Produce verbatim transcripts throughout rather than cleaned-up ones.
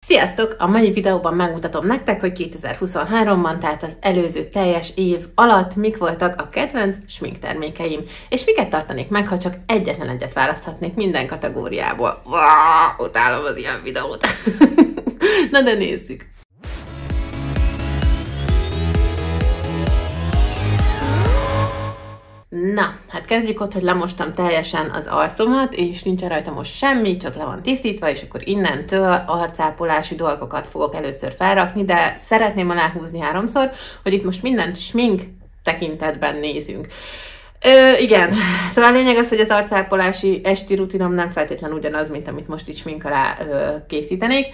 Sziasztok! A mai videóban megmutatom nektek, hogy kétezer-huszonháromban, tehát az előző teljes év alatt mik voltak a kedvenc sminktermékeim, és miket tartanék meg, ha csak egyetlen egyet választhatnék minden kategóriából. Wow, utálom az ilyen videót! Na de nézzük! Na, hát kezdjük ott, hogy lemostam teljesen az arcomat, és nincsen rajta most semmi, csak le van tisztítva, és akkor innentől arcápolási dolgokat fogok először felrakni, de szeretném aláhúzni háromszor, hogy itt most mindent smink tekintetben nézünk. Ö, igen, szóval a lényeg az, hogy az arcápolási esti rutinom nem feltétlenül ugyanaz, mint amit most itt smink alá ö, készítenék.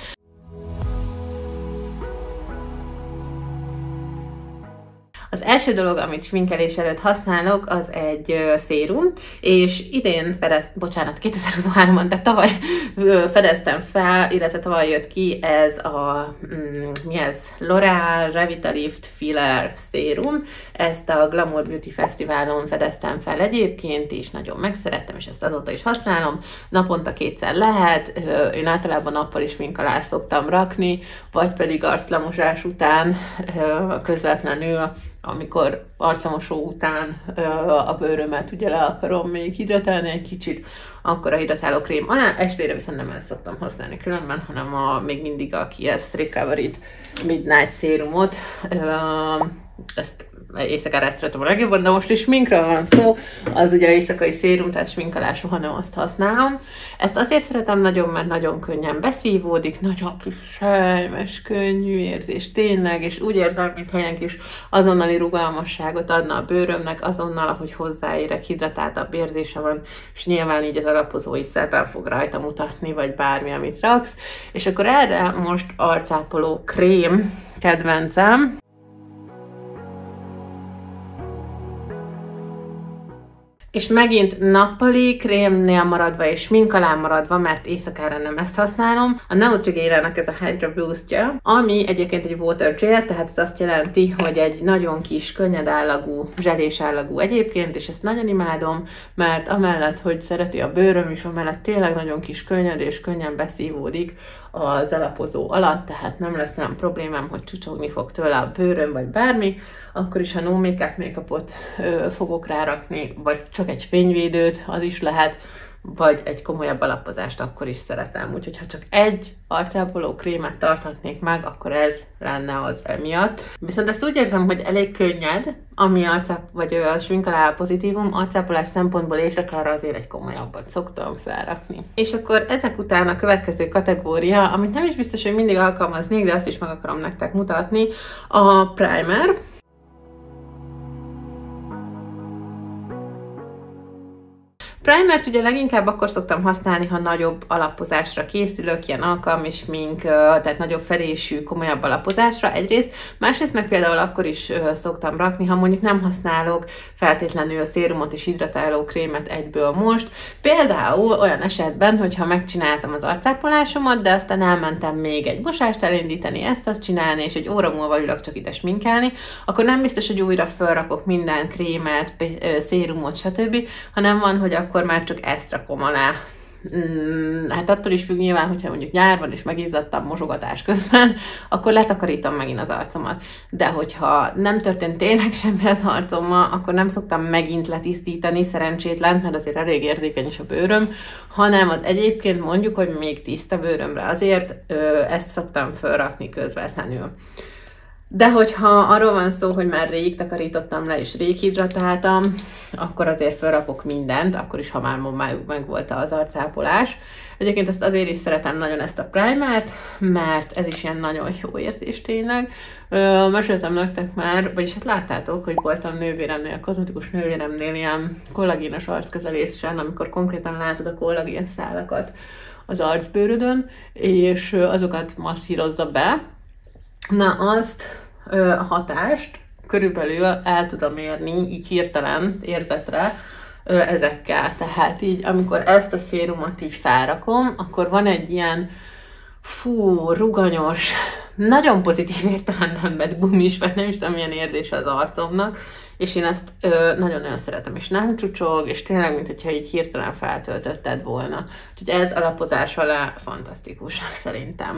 Az első dolog, amit sminkelés előtt használok, az egy uh, szérum, és idén fedez, bocsánat, kétezer-huszonháromban, de tavaly uh, fedeztem fel, illetve tavaly jött ki ez a, mm, mi ez? L'Oréal Revitalift Filler szérum. Ezt a Glamour Beauty Fesztiválon fedeztem fel egyébként, és nagyon megszerettem, és ezt azóta is használom. Naponta kétszer lehet, uh, én általában nappal is smink alá szoktam rakni, vagy pedig arclemosás után uh, közvetlenül, amikor arclemosó után ö, a bőrömet ugye le akarom még hidratálni egy kicsit, akkor a hidratáló krém alá, estére viszont nem ezt szoktam használni különben, hanem a, még mindig a Kiehl's Recovery-t Midnight szérumot. Ö, ezt éjszakára ezt szeretem a legjobban, de most is sminkről van szó, az ugye éjszakai szérum, tehát smink alá soha nem azt használom. Ezt azért szeretem nagyon, mert nagyon könnyen beszívódik, nagyon kis sejmes, könnyű érzés tényleg, és úgy érzem, mintha ilyen kis azonnali rugalmasságot adna a bőrömnek, azonnal, ahogy hozzáérek, hidratáltabb érzése van, és nyilván így az alapozó is szépen fog rajta mutatni, vagy bármi, amit raksz. És akkor erre most arcápoló krém kedvencem. És megint nappali krémnél maradva és smink alá maradva, mert éjszakára nem ezt használom. A Neutrogena-nak ez a Hydra Boostja, ami egyébként egy water gel, tehát ez azt jelenti, hogy egy nagyon kis, könnyed állagú, zselés állagú egyébként, és ezt nagyon imádom, mert amellett, hogy szereti a bőröm is, amellett tényleg nagyon kis, könnyed és könnyen beszívódik az alapozó alatt, tehát nem lesz olyan problémám, hogy csucsogni fog tőle a bőröm, vagy bármi, akkor is, ha no make-up make-upot fogok rárakni, vagy csak egy fényvédőt, az is lehet, vagy egy komolyabb alapozást, akkor is szeretem. Úgyhogy ha csak egy arcápoló krémet tarthatnék meg, akkor ez lenne az emiatt. Viszont ezt úgy érzem, hogy elég könnyed, ami arcáp, vagy a smink alá pozitívum, arcápolás szempontból éjszakára azért egy komolyabbat szoktam felrakni. És akkor ezek után a következő kategória, amit nem is biztos, hogy mindig alkalmaznék, de azt is meg akarom nektek mutatni, a primer. Primert ugye leginkább akkor szoktam használni, ha nagyobb alapozásra készülök, ilyen alkalmi smink, tehát nagyobb fedésű, komolyabb alapozásra egyrészt. Másrészt meg például akkor is szoktam rakni, ha mondjuk nem használok feltétlenül a szérumot és hidratáló krémet egyből most. Például olyan esetben, hogyha megcsináltam az arcápolásomat, de aztán elmentem még egy mosást elindítani, ezt azt csinálni, és egy óra múlva ülök csak ide sminkelni, akkor nem biztos, hogy újra felrakok minden krémet, szérumot, stb., hanem van, hogy akkor akkor már csak ezt rakom alá. Hmm, hát attól is függ nyilván, hogyha mondjuk nyár van és megizzadtam mosogatás közben, akkor letakarítom megint az arcomat. De hogyha nem történt tényleg semmi az arcommal, akkor nem szoktam megint letisztítani, szerencsétlen, mert azért elég érzékeny is a bőröm, hanem az egyébként mondjuk, hogy még tiszta bőrömre azért ö, ezt szoktam felrakni közvetlenül. De hogyha arról van szó, hogy már rég takarítottam le és rég hidratáltam, akkor azért felrakok mindent, akkor is, ha már meg volt az arcápolás. Egyébként ezt azért is szeretem nagyon ezt a primert, mert ez is ilyen nagyon jó érzés tényleg. Ö, meséltem nektek már, vagyis hát láttátok, hogy voltam nővéremnél, kozmetikus nővéremnél ilyen kollagénos arckezelésen, amikor konkrétan látod a kollagén szálakat az arcbőrödön, és azokat masszírozza be. Na azt a hatást körülbelül el tudom érni, így hirtelen érzetre ezekkel. Tehát így, amikor ezt a szérumot így felrakom, akkor van egy ilyen fú, ruganyos, nagyon pozitív értelemben vett gumis, vagy nem is tudom, milyen érzés az arcomnak, és én ezt nagyon-nagyon szeretem, és nem csucsog, és tényleg, mint hogyha így hirtelen feltöltötted volna. Úgyhogy ez alapozás alá fantasztikus, szerintem.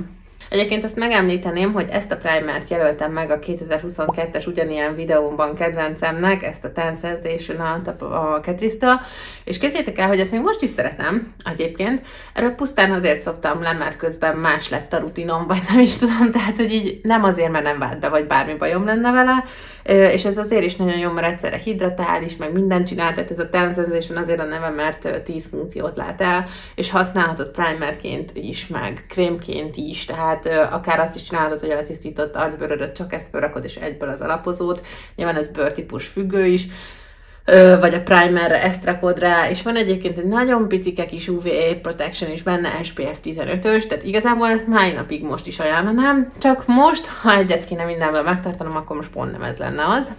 Egyébként ezt megemlíteném, hogy ezt a primert jelöltem meg a kétezer-huszonkettes ugyanilyen videómban kedvencemnek, ezt a Ten Sensational a Catrice-től, és képzeljétek el, hogy ezt még most is szeretem egyébként. Erről pusztán azért szoktam le, mert közben más lett a rutinom, vagy nem is tudom, tehát hogy így nem azért, mert nem vált be, vagy bármi bajom lenne vele, és ez azért is nagyon jó, mert egyszerre hidratál is, meg mindent csinál, tehát ez a Ten Sensation azért a neve, mert tíz funkciót lát el, és használhatod primerként is, meg krémként is, tehát akár azt is csinálhatod, hogy a letisztított arcbőrödöt csak ezt felrakod, és egyből az alapozót. Nyilván ez bőrtípus függő is, vagy a primerre ezt rakod rá, és van egyébként egy nagyon picike kis u vé á protection is benne, es pé ef tizenötös, tehát igazából ezt mai napig most is ajánlanám, csak most, ha egyet kéne mindenből megtartanom, akkor most pont nem ez lenne az.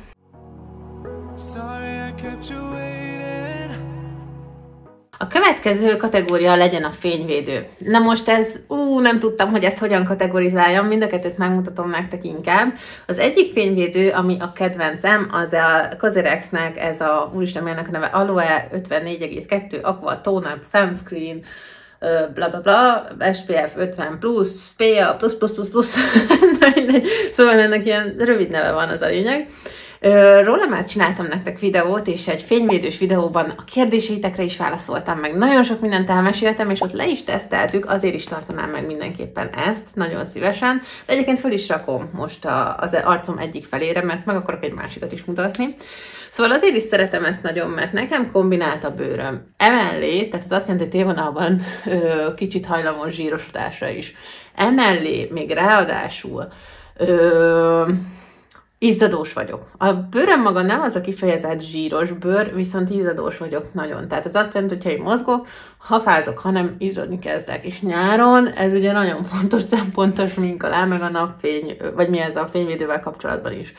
A következő kategória legyen a fényvédő. Na most ez, ú, nem tudtam, hogy ezt hogyan kategorizáljam, mind a kettőt megmutatom nektek inkább. Az egyik fényvédő, ami a kedvencem, az a Cosrxnek ez a, úristen, mi ennek a neve, Aloe ötvennégy egész kettő Aqua Tone Up Sunscreen, bla bla bla, es pé ef ötven plusz, pé á plusz plusz plusz plusz, szóval ennek ilyen rövid neve van, az a lényeg. Róla már csináltam nektek videót, és egy fényvédős videóban a kérdéseitekre is válaszoltam meg. Nagyon sok mindent elmeséltem, és ott le is teszteltük, azért is tartanám meg mindenképpen ezt, nagyon szívesen. De egyébként föl is rakom most a, az arcom egyik felére, mert meg akarok egy másikat is mutatni. Szóval azért is szeretem ezt nagyon, mert nekem kombinált a bőröm. Emellé, tehát ez azt jelenti, hogy tévonalban ö, kicsit hajlamos zsírosodásra is. Emellé még ráadásul ö, izzadós vagyok. A bőröm maga nem az a kifejezett zsíros bőr, viszont izzadós vagyok nagyon. Tehát ez azt jelenti, hogy ha én mozgok, ha fázok, hanem izzadni kezdek. És nyáron ez ugye nagyon fontos szempont a smink alá, meg a napfény, vagy mi ez a fényvédővel kapcsolatban is.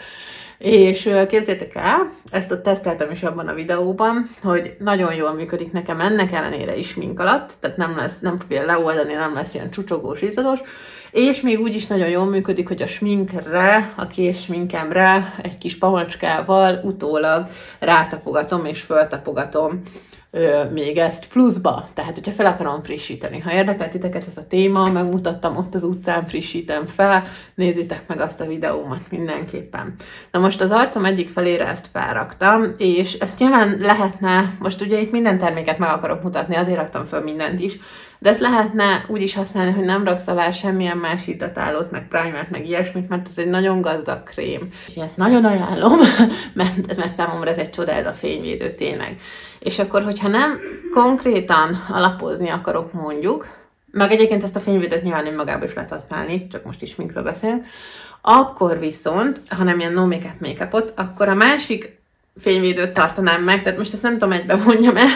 És képzeljétek el, ezt ott teszteltem is abban a videóban, hogy nagyon jól működik nekem ennek ellenére is smink alatt, tehát nem lesz, nem fogja leoldani, nem lesz ilyen csucsogós, izzadós, és még úgy is nagyon jól működik, hogy a sminkre, a készsminkemre egy kis pamacskával utólag rátapogatom és föltapogatom ö, még ezt pluszba. Tehát, hogyha fel akarom frissíteni. Ha érdekel titeket ez a téma, megmutattam ott az utcán, frissítem fel, nézzétek meg azt a videómat mindenképpen. Na most az arcom egyik felére ezt felraktam, és ezt nyilván lehetne, most ugye itt minden terméket meg akarok mutatni, azért raktam föl mindent is, de ezt lehetne úgy is használni, hogy nem raksz alá semmilyen más hidratálót, meg primert, meg ilyesmit, mert ez egy nagyon gazdag krém. És én ezt nagyon ajánlom, mert, mert számomra ez egy csoda, ez a fényvédő tényleg. És akkor, hogyha nem konkrétan alapozni akarok mondjuk, meg egyébként ezt a fényvédőt nyilván önmagában is lehet használni, csak most is minkről beszélünk, akkor viszont, ha nem ilyen no make-up make-upot, akkor a másik fényvédőt tartanám meg, tehát most ezt nem tudom egyben mondjam el,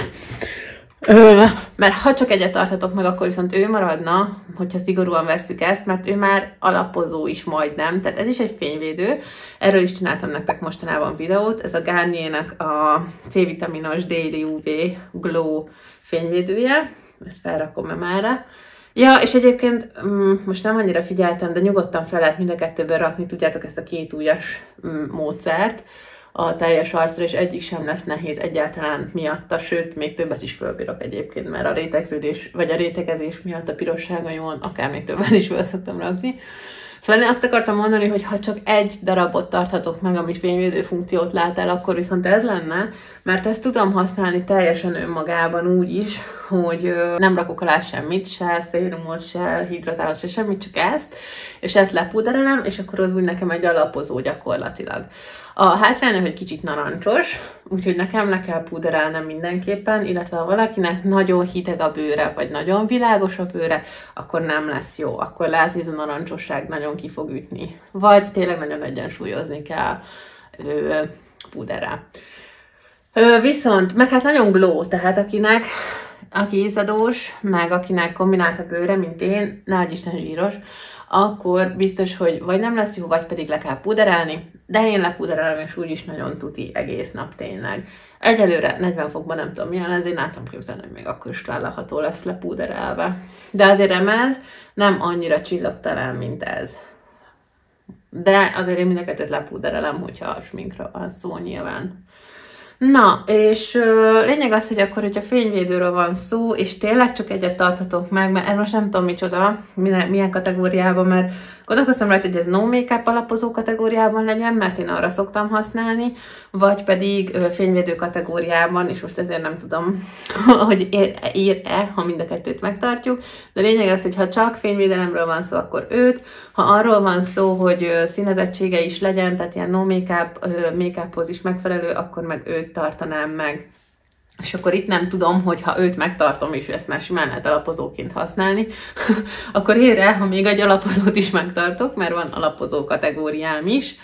Ö, mert ha csak egyet tartatok meg, akkor viszont ő maradna, hogyha szigorúan vesszük ezt, mert ő már alapozó is majdnem, tehát ez is egy fényvédő, erről is csináltam nektek mostanában videót, ez a Garniernek a C-vitaminos Daily u vé Glow fényvédője, ezt felrakom emára. Ja, és egyébként most nem annyira figyeltem, de nyugodtan fel lehet mind a kettőből rakni, tudjátok ezt a két ujjas módszert a teljes arcra, és egyik sem lesz nehéz egyáltalán miatta, sőt, még többet is fölbírok egyébként, mert a rétegződés, vagy a rétegezés miatt a pirosságaimon akár még többet is föl szoktam rakni. Szóval én azt akartam mondani, hogy ha csak egy darabot tarthatok meg, amit fényvédő funkciót lát el, akkor viszont ez lenne, mert ezt tudom használni teljesen önmagában úgy is, hogy nem rakok alá semmit, se szérumot, se hidratálót, se semmit, csak ezt, és ezt lepúderelem, és akkor az úgy nekem egy alapozó gyakorlatilag. A hátránya, hogy kicsit narancsos, úgyhogy nekem le kell púderelnem mindenképpen, illetve ha valakinek nagyon hideg a bőre, vagy nagyon világos a bőre, akkor nem lesz jó. Akkor lehet, hogy ez a narancsosság nagyon ki fog ütni. Vagy tényleg nagyon egyensúlyozni kell ö, púderrel. Ö, viszont, meg hát nagyon glow, tehát akinek, aki izzadós, meg akinek kombinált a bőre, mint én, nehogy Isten zsíros, akkor biztos, hogy vagy nem lesz jó, vagy pedig le kell púderelni, de én lepúderelem, és úgyis nagyon tuti egész nap tényleg. Egyelőre negyven fokban nem tudom milyen, ezért nem tudom képzelni, hogy még akkor is vállalható lesz lepúderelve. De azért remez nem annyira csillagtalan, mint ez. De azért én mindeket lepúderelem, hogyha a sminkra van szó nyilván. Na, és ö, lényeg az, hogy akkor, hogyha fényvédőről van szó, és tényleg csak egyet tarthatok meg, mert ez most nem tudom micsoda, milyen, milyen kategóriában, mert gondolkoztam rajta, hogy ez no make-up alapozó kategóriában legyen, mert én arra szoktam használni, vagy pedig ö, fényvédő kategóriában, és most ezért nem tudom, hogy ér-e, ér-e, ha mind a kettőt megtartjuk, de lényeg az, hogy ha csak fényvédelemről van szó, akkor őt, ha arról van szó, hogy ö, színezettsége is legyen, tehát ilyen no make-up, ö, make-uphoz is megfelelő, akkor meg őt tartanám meg. És akkor itt nem tudom, hogy ha őt megtartom, és ezt már simán lehet alapozóként használni, akkor érre, ha még egy alapozót is megtartok, mert van alapozó kategóriám is.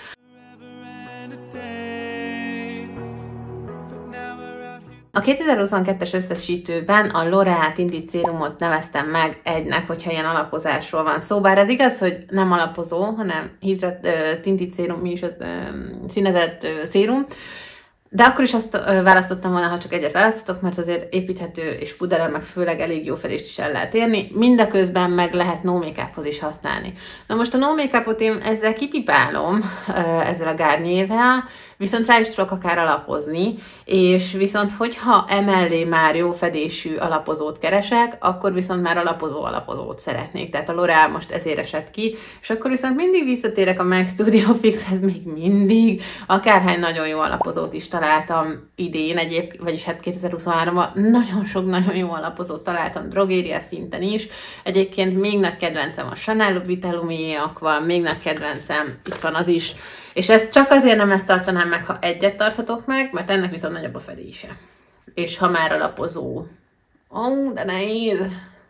A kétezer-huszonkettes összesítőben a L'Oréal Tinted Serumot neveztem meg egynek, hogyha ilyen alapozásról van szó. Bár ez igaz, hogy nem alapozó, hanem hidrat, uh, Tinted Serum, mi is az uh, színezett uh, szérum. De akkor is azt választottam volna, ha csak egyet választotok, mert azért építhető és puderrel meg főleg elég jó fedést is el lehet érni. Mindeközben meg lehet no make-uphoz is használni. Na most a no make-upot én ezzel kipipálom, ezzel a Garniervel, viszont rá is tudok akár alapozni, és viszont hogyha emellé már jó fedésű alapozót keresek, akkor viszont már alapozó alapozót szeretnék. Tehát a L'Oréal most ezért esett ki, és akkor viszont mindig visszatérek a MAC Studio Fixhez, még mindig, akárhány nagyon jó alapozót is találtam idén egyébként, vagyis hát kétezer-huszonháromban nagyon sok nagyon jó alapozót találtam drogéria szinten is. Egyébként még nagy kedvencem a Chanel Vitalumié Aqua, még nagy kedvencem, itt van az is. És ezt csak azért nem ezt tartanám meg, ha egyet tarthatok meg, mert ennek viszont nagyobb a fedése. És ha már alapozó. Ó, oh, de nehéz.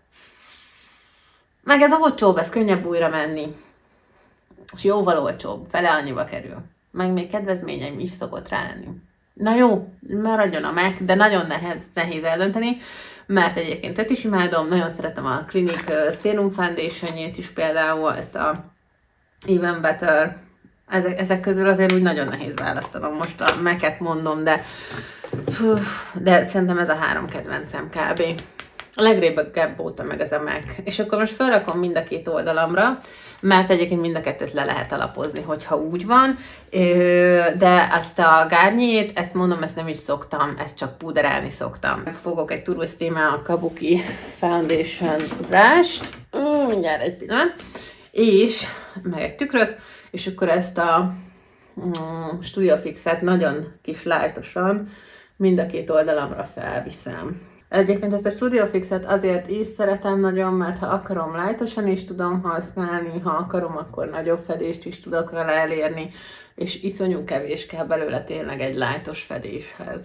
Meg ez olcsóbb, ez könnyebb újra menni. És jóval olcsóbb, fele annyiba kerül. Meg még kedvezményeim is szokott rá lenni. Na jó, maradjon a MAC, de nagyon nehéz, nehéz eldönteni, mert egyébként őt is imádom, nagyon szeretem a Clinique Serum Foundation-jét is például, ezt a Even Better. Ezek, ezek közül azért úgy nagyon nehéz választanom, most a MAC-et mondom, de, fú, de szerintem ez a három kedvencem kb. A legrégebb óta meg ez a MAC. És akkor most felrakom mind a két oldalamra, mert egyébként mind a kettőt le lehet alapozni, hogyha úgy van, de azt a Garniert, ezt mondom, ezt nem is szoktam, ezt csak púderelni szoktam. Fogok egy Too Stema Kabuki Foundation brush-t, mindjárt egy pillanat, és meg egy tükröt, és akkor ezt a um, Studio Fixet nagyon kis lightosan mind a két oldalamra felviszem. Egyébként ezt a Studio Fixet azért is szeretem nagyon, mert ha akarom lightosan is tudom használni, ha akarom, akkor nagyobb fedést is tudok vele elérni, és iszonyú kevés kell belőle tényleg egy lightos fedéshez.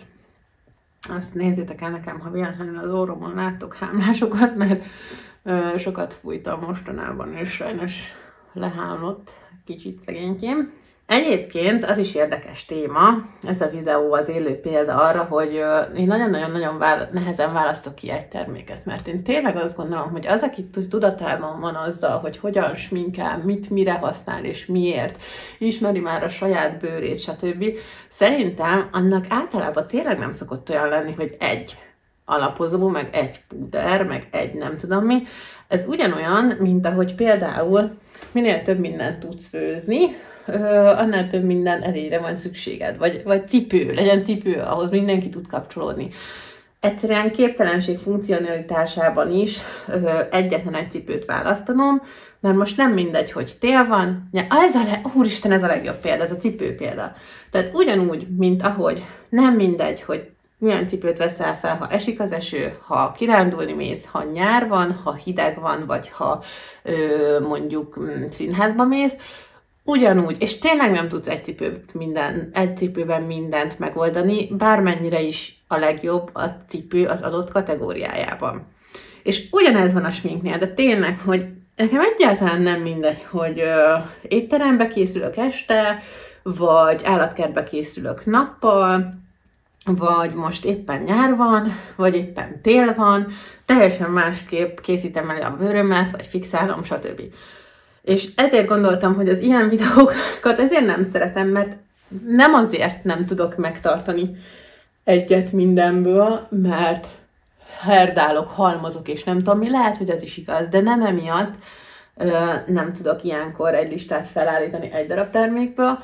Azt nézzétek el nekem, ha véletlenül az orromon láttok hámlásokat, mert ö, sokat fújtam mostanában, és sajnos lehámlott kicsit szegénykém. Egyébként az is érdekes téma, ez a videó az élő példa arra, hogy én nagyon-nagyon-nagyon vála- nehezen választok ki egy terméket, mert én tényleg azt gondolom, hogy az, aki tudatában van azzal, hogy hogyan sminkel, mit mire használ és miért, ismeri már a saját bőrét, stb. Szerintem annak általában tényleg nem szokott olyan lenni, hogy egy alapozó, meg egy púder, meg egy nem tudom mi. Ez ugyanolyan, mint ahogy például minél több mindent tudsz főzni, Uh, annál több minden elére van szükséged, vagy, vagy cipő, legyen cipő, ahhoz mindenki tud kapcsolódni. Egyszerűen képtelenség funkcionalitásában is uh, egyetlen egy cipőt választanom, mert most nem mindegy, hogy tél van, ja, ez a le- úristen, ez a legjobb példa, ez a cipő példa. Tehát ugyanúgy, mint ahogy nem mindegy, hogy milyen cipőt veszel fel, ha esik az eső, ha kirándulni mész, ha nyár van, ha hideg van, vagy ha uh, mondjuk mm, színházba mész, ugyanúgy, és tényleg nem tudsz egy, cipőt minden, egy cipőben mindent megoldani, bármennyire is a legjobb a cipő az adott kategóriájában. És ugyanez van a sminknél, de tényleg, hogy nekem egyáltalán nem mindegy, hogy uh, étterembe készülök este, vagy állatkertbe készülök nappal, vagy most éppen nyár van, vagy éppen tél van, teljesen másképp készítem elő a bőrömet, vagy fixálom, stb. És ezért gondoltam, hogy az ilyen videókat ezért nem szeretem, mert nem azért nem tudok megtartani egyet mindenből, mert herdálok, halmozok, és nem tudom mi, lehet, hogy az is igaz, de nem emiatt ö, nem tudok ilyenkor egy listát felállítani egy darab termékből.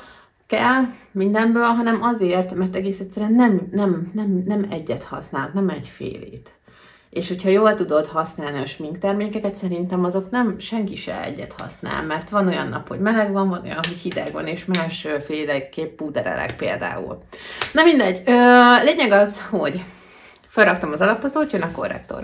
kell mindenből, hanem azért, mert egész egyszerűen nem, nem, nem, nem egyet használ, nem egyfélét. És hogyha jól tudod használni a sminktermékeket, szerintem azok nem, senki se egyet használ, mert van olyan nap, hogy meleg van, van olyan, hogy hideg van, és másféleképp púderelek például. Na mindegy, ö, lényeg az, hogy felraktam az alapozót, jön a korrektor.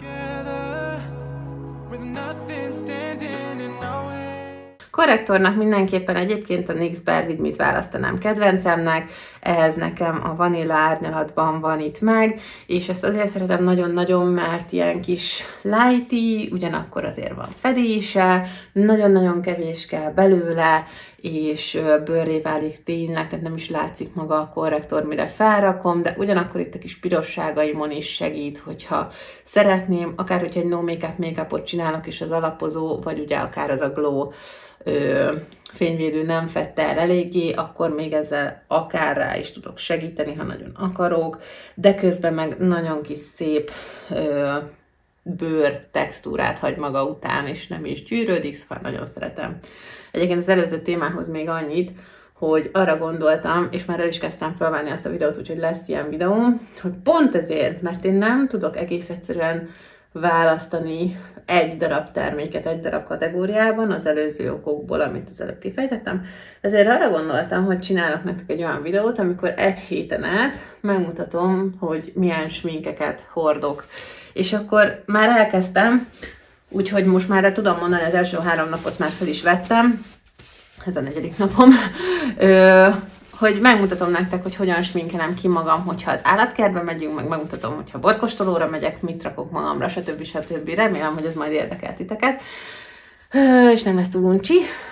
Korrektornak mindenképpen egyébként a NYX Bare With Me-t választanám kedvencemnek, ehhez nekem a Vanilla árnyalatban van itt meg, és ezt azért szeretem nagyon-nagyon, mert ilyen kis lighty, ugyanakkor azért van fedése, nagyon-nagyon kevés kell belőle, és bőrré válik tényleg, tehát nem is látszik maga a korrektor, mire felrakom, de ugyanakkor itt a kis pirosságaimon is segít, hogyha szeretném, akár hogyha egy no make-up make-upot csinálok, és az alapozó, vagy ugye akár az a glow Ö, fényvédő nem fette el eléggé, akkor még ezzel akár rá is tudok segíteni, ha nagyon akarok, de közben meg nagyon kis szép ö, bőr textúrát hagy maga után, és nem is gyűrődik, szóval nagyon szeretem. Egyébként az előző témához még annyit, hogy arra gondoltam, és már el is kezdtem felvenni azt a videót, úgyhogy lesz ilyen videó, hogy pont ezért, mert én nem tudok egész egyszerűen választani egy darab terméket egy darab kategóriában, az előző okokból, amit az előbb kifejtettem. Ezért arra gondoltam, hogy csinálok nektek egy olyan videót, amikor egy héten át megmutatom, hogy milyen sminkeket hordok. És akkor már elkezdtem, úgyhogy most már tudom mondani, az első három napot már fel is vettem, ez a negyedik napom, hogy megmutatom nektek, hogy hogyan sminkelem ki magam, hogyha az állatkertbe megyünk, meg megmutatom, hogyha borkostolóra megyek, mit rakok magamra, stb. stb. Remélem, hogy ez majd érdekel titeket, és nem lesz túl uncsi.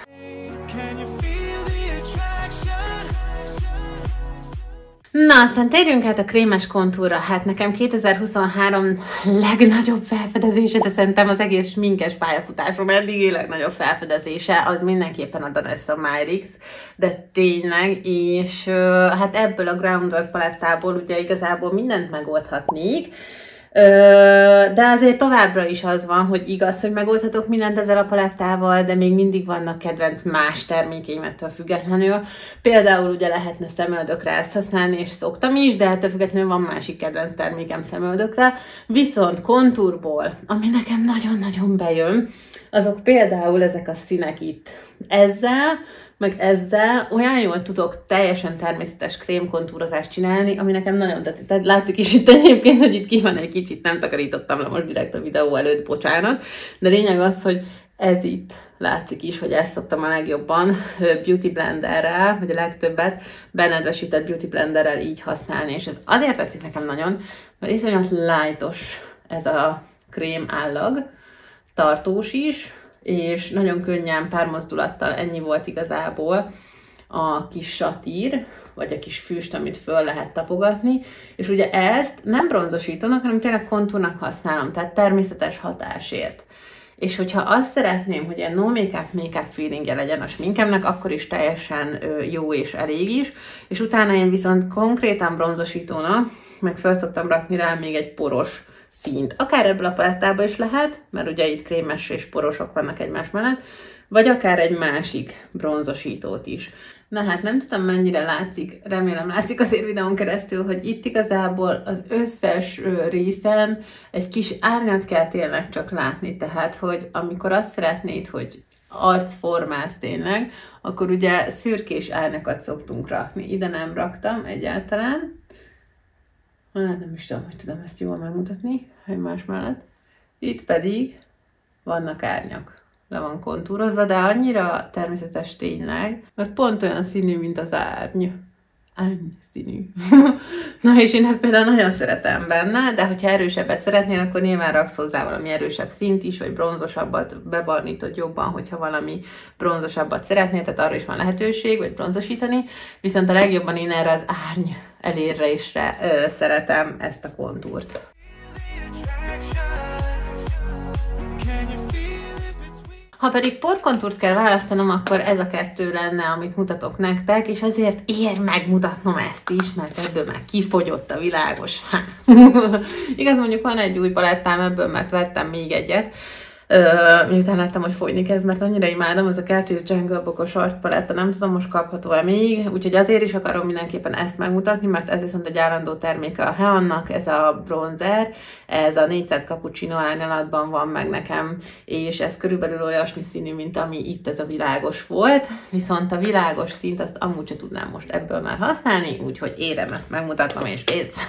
Na, aztán térjünk át a krémes kontúrra. Hát nekem kétezer-huszonhárom legnagyobb felfedezése, de szerintem az egész sminkes pályafutásom eddigi legnagyobb felfedezése, az mindenképpen a Danessa Myrix, de tényleg, és hát ebből a Groundwork palettából ugye igazából mindent megoldhatnék, de azért továbbra is az van, hogy igaz, hogy megoldhatok mindent ezzel a palettával, de még mindig vannak kedvenc más termékeim ettől függetlenül. Például ugye lehetne szemöldökre ezt használni, és szoktam is, de ettől függetlenül van másik kedvenc termékem szemöldökre. Viszont kontúrból, ami nekem nagyon-nagyon bejön, azok például ezek a színek itt. Ezzel, meg ezzel olyan jól tudok teljesen természetes krémkontúrozást csinálni, ami nekem nagyon tetszik. Tehát látszik is itt egyébként, hogy itt ki van egy kicsit, nem takarítottam le most direkt a videó előtt, bocsánat. De lényeg az, hogy ez itt látszik is, hogy ezt szoktam a legjobban Beauty Blenderrel, vagy a legtöbbet benedvesített Beauty Blenderrel így használni. És ez azért tetszik nekem nagyon, mert iszonyat lightos ez a krém állag, tartós is, és nagyon könnyen pár mozdulattal ennyi volt igazából a kis satír, vagy a kis füst, amit föl lehet tapogatni, és ugye ezt nem bronzosítanak, hanem tényleg kontúrnak használom, tehát természetes hatásért. És hogyha azt szeretném, hogy ilyen no make-up, make-up feelingje legyen a sminkemnek, akkor is teljesen jó és elég is, és utána én viszont konkrétan bronzosítónak, meg fel szoktam rakni rá még egy poros színt. Akár ebből a palettából is lehet, mert ugye itt krémes és porosok vannak egymás mellett, vagy akár egy másik bronzosítót is. Na hát nem tudom, mennyire látszik, remélem látszik azért videón keresztül, hogy itt igazából az összes részen egy kis árnyat kell tényleg csak látni, tehát hogy amikor azt szeretnéd, hogy arcformász tényleg, akkor ugye szürkés árnyakat szoktunk rakni. Ide nem raktam egyáltalán. Hát nem is tudom, hogy tudom ezt jól megmutatni, egymás mellett. Itt pedig vannak árnyak. Le van kontúrozva, de annyira természetes tényleg, mert pont olyan színű, mint az árny. Árny színű. Na és én ezt például nagyon szeretem benne, de hogyha erősebbet szeretnél, akkor nyilván raksz hozzá valami erősebb színt is, vagy bronzosabbat bebarnítod jobban, hogyha valami bronzosabbat szeretnél, tehát arra is van lehetőség, vagy bronzosítani. Viszont a legjobban én erre az árny elérésre ö, szeretem ezt a kontúrt. Ha pedig porkontúrt kell választanom, akkor ez a kettő lenne, amit mutatok nektek, és azért ér megmutatnom ezt is, mert ebből már kifogyott a világos. Igaz, mondjuk van egy új palettám ebből, mert vettem még egyet, miután láttam, hogy folyni kezd, mert annyira imádom, ez a Catrice Jungle Bokos arcpaletta, nem tudom, most kapható-e még, úgyhogy azért is akarom mindenképpen ezt megmutatni, mert ez viszont egy állandó terméke a Heannak, ez a bronzer, ez a négyszáz Cappuccino árnyalatban van meg nekem, és ez körülbelül olyasmi színű, mint ami itt ez a világos volt, viszont a világos színt azt amúgy sem tudnám most ebből már használni, úgyhogy érem ezt megmutatnom, és kész.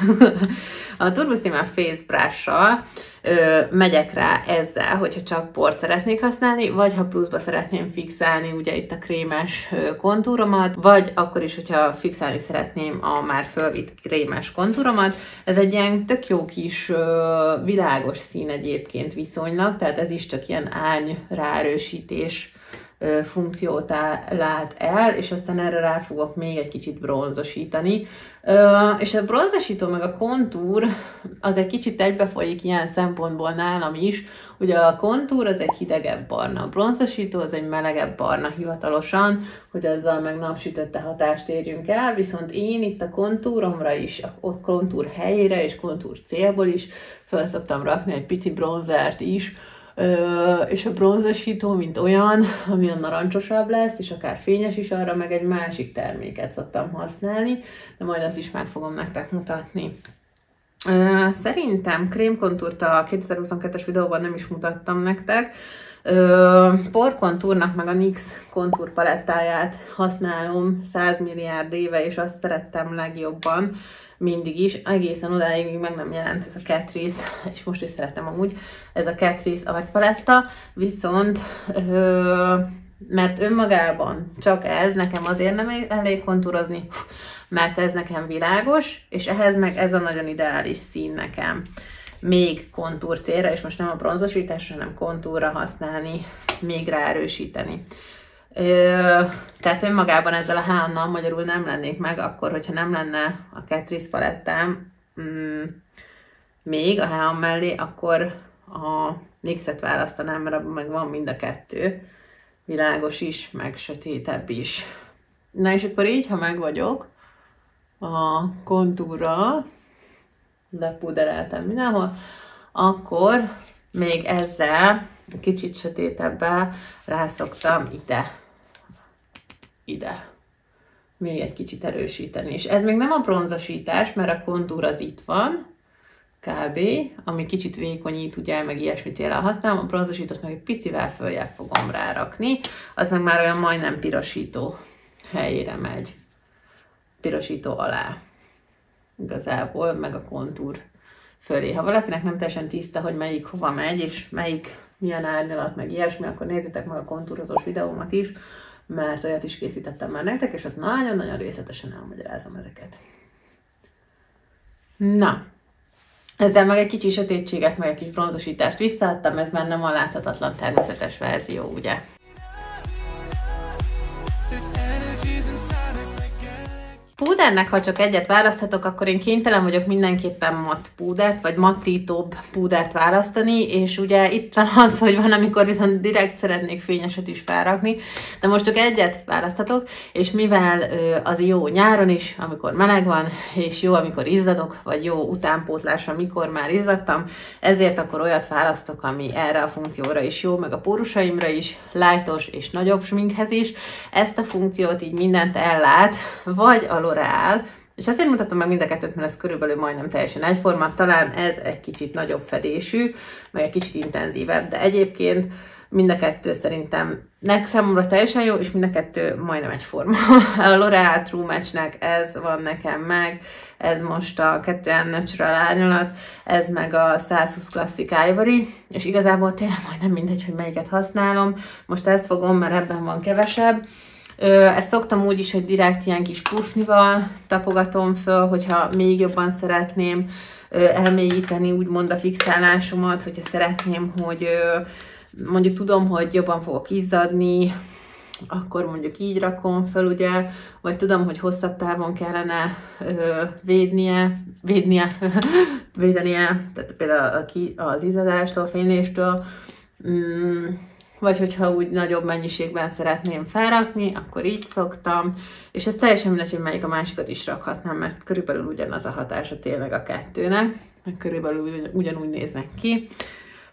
A Turbo Steamer Face Brush-sal Ö, megyek rá ezzel, hogyha csak port szeretnék használni, vagy ha pluszba szeretném fixálni ugye itt a krémes kontúromat, vagy akkor is, hogyha fixálni szeretném a már fölvitt krémes kontúromat. Ez egy ilyen tök jó kis ö, világos szín egyébként viszonylag, tehát ez is csak ilyen árny ráerősítés ö, funkciót lát el, és aztán erre rá fogok még egy kicsit bronzosítani. Uh, és a bronzosító meg a kontúr az egy kicsit egybefolyik ilyen szempontból nálam is. Ugye a kontúr az egy hidegebb barna, a bronzosító az egy melegebb barna hivatalosan, hogy azzal meg napsütötte hatást érjünk el, viszont én itt a kontúromra is, a kontúr helyére és kontúr célból is fel szoktam rakni egy pici bronzert is, Uh, és a bronzosító, mint olyan, ami a narancsosabb lesz, és akár fényes is, arra meg egy másik terméket szoktam használni, de majd azt is meg fogom nektek mutatni. Uh, szerintem krémkontúrt a kétezer-huszonkettes videóban nem is mutattam nektek. Uh, porkontúrnak meg a NYX kontúr palettáját használom száz milliárd éve, és azt szerettem legjobban mindig is, egészen odáig meg nem jelent ez a Catrice, és most is szeretem amúgy, ez a Catrice arcpaletta, viszont ö, mert önmagában csak ez, nekem azért nem elég kontúrozni, mert ez nekem világos, és ehhez meg ez a nagyon ideális szín nekem. Még kontúr célra, és most nem a bronzosításra, hanem kontúrra használni, még ráerősíteni. Ö, tehát önmagában ezzel a Heannal magyarul nem lennék meg, akkor, hogyha nem lenne a Catrice palettám mm, még a Hean mellé, akkor a NYX-et választanám, mert abban meg van mind a kettő. Világos is, meg sötétebb is. Na és akkor így, ha meg vagyok a kontúrral, lepudereltem mindenhol, akkor még ezzel kicsit sötétebbel rászoktam ide. ide. Még egy kicsit erősíteni. És ez még nem a bronzosítás, mert a kontúr az itt van, kb. Ami kicsit vékonyít, ugye, meg ilyesmit él használom. A bronzosítót meg egy picivel följebb fogom rárakni. Az meg már olyan majdnem pirosító helyére megy. Pirosító alá. Igazából, meg a kontúr fölé. Ha valakinek nem teljesen tiszta, hogy melyik hova megy, és melyik milyen árnyalat, meg ilyesmi, akkor nézzétek meg a kontúrozós videómat is, mert olyat is készítettem már nektek, és ott nagyon-nagyon részletesen elmagyarázom ezeket. Na, ezzel meg egy kicsi sötétséget, meg egy kis bronzosítást visszaadtam, ez már nem a láthatatlan természetes verzió, ugye? Púdernek, ha csak egyet választhatok, akkor én kénytelen vagyok mindenképpen matt púdert, vagy mattítóbb púdert választani, és ugye itt van az, hogy van, amikor viszont direkt szeretnék fényeset is felrakni, de most csak egyet választhatok, és mivel az jó nyáron is, amikor meleg van, és jó, amikor izzadok, vagy jó utánpótlásra, amikor már izzadtam, ezért akkor olyat választok, ami erre a funkcióra is jó, meg a pórusaimra is, lightos és nagyobb sminkhez is. Ezt a funkciót így mindent ellát, vagy a L'Oréal, és azért mutatom meg mind a kettőt, mert ez körülbelül majdnem teljesen egyforma, talán ez egy kicsit nagyobb fedésű, meg egy kicsit intenzívebb, de egyébként mind a kettő szerintem nek számomra teljesen jó, és mind a kettő majdnem egyforma. A L'Oréal True Match-nek ez van nekem meg, ez most a kettő N Natural árnyalat, ez meg a százhúsz Classic Ivory, és igazából tényleg majdnem mindegy, hogy melyiket használom. Most ezt fogom, mert ebben van kevesebb. Ezt szoktam úgy is, hogy direkt ilyen kis puffnival tapogatom föl, hogyha még jobban szeretném elmélyíteni úgymond a fixálásomat, hogyha szeretném, hogy mondjuk tudom, hogy jobban fogok izzadni, akkor mondjuk így rakom fel, ugye, vagy tudom, hogy hosszabb távon kellene védnie, védnie, védenie, tehát például az izzadástól, fényléstől, vagy hogyha úgy nagyobb mennyiségben szeretném felrakni, akkor így szoktam, és ez teljesen mindegy, hogy melyik, a másikat is rakhatnám, mert körülbelül ugyanaz a hatása tényleg a kettőnek, meg körülbelül ugyanúgy néznek ki.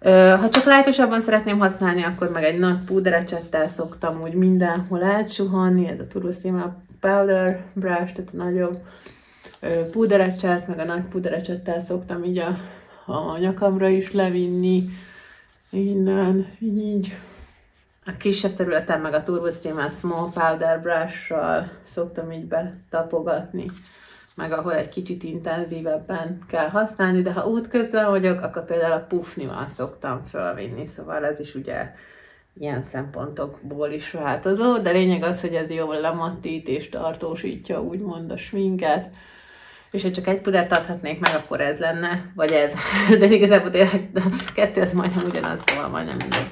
Ha csak lájtosabban szeretném használni, akkor meg egy nagy púderecsettel szoktam úgy mindenhol átsuhanni, ez a Turbo Steamer Powder Brush, tehát a nagyobb púderecset, meg a nagy púderecsettel szoktam így a, a nyakamra is levinni, innen, így. A kisebb területen meg a Turbo Steamer Small Powder Brush-sal szoktam így betapogatni, meg ahol egy kicsit intenzívebben kell használni, de ha útközben vagyok, akkor például a puffnival szoktam fölvinni, szóval ez is ugye ilyen szempontokból is változó, de lényeg az, hogy ez jól lemattít és tartósítja úgymond a sminket, és ha csak egy pudert adhatnék meg, akkor ez lenne, vagy ez, de igazából tényleg a kettő az majdnem ugyanaz, szóval majdnem mindegy.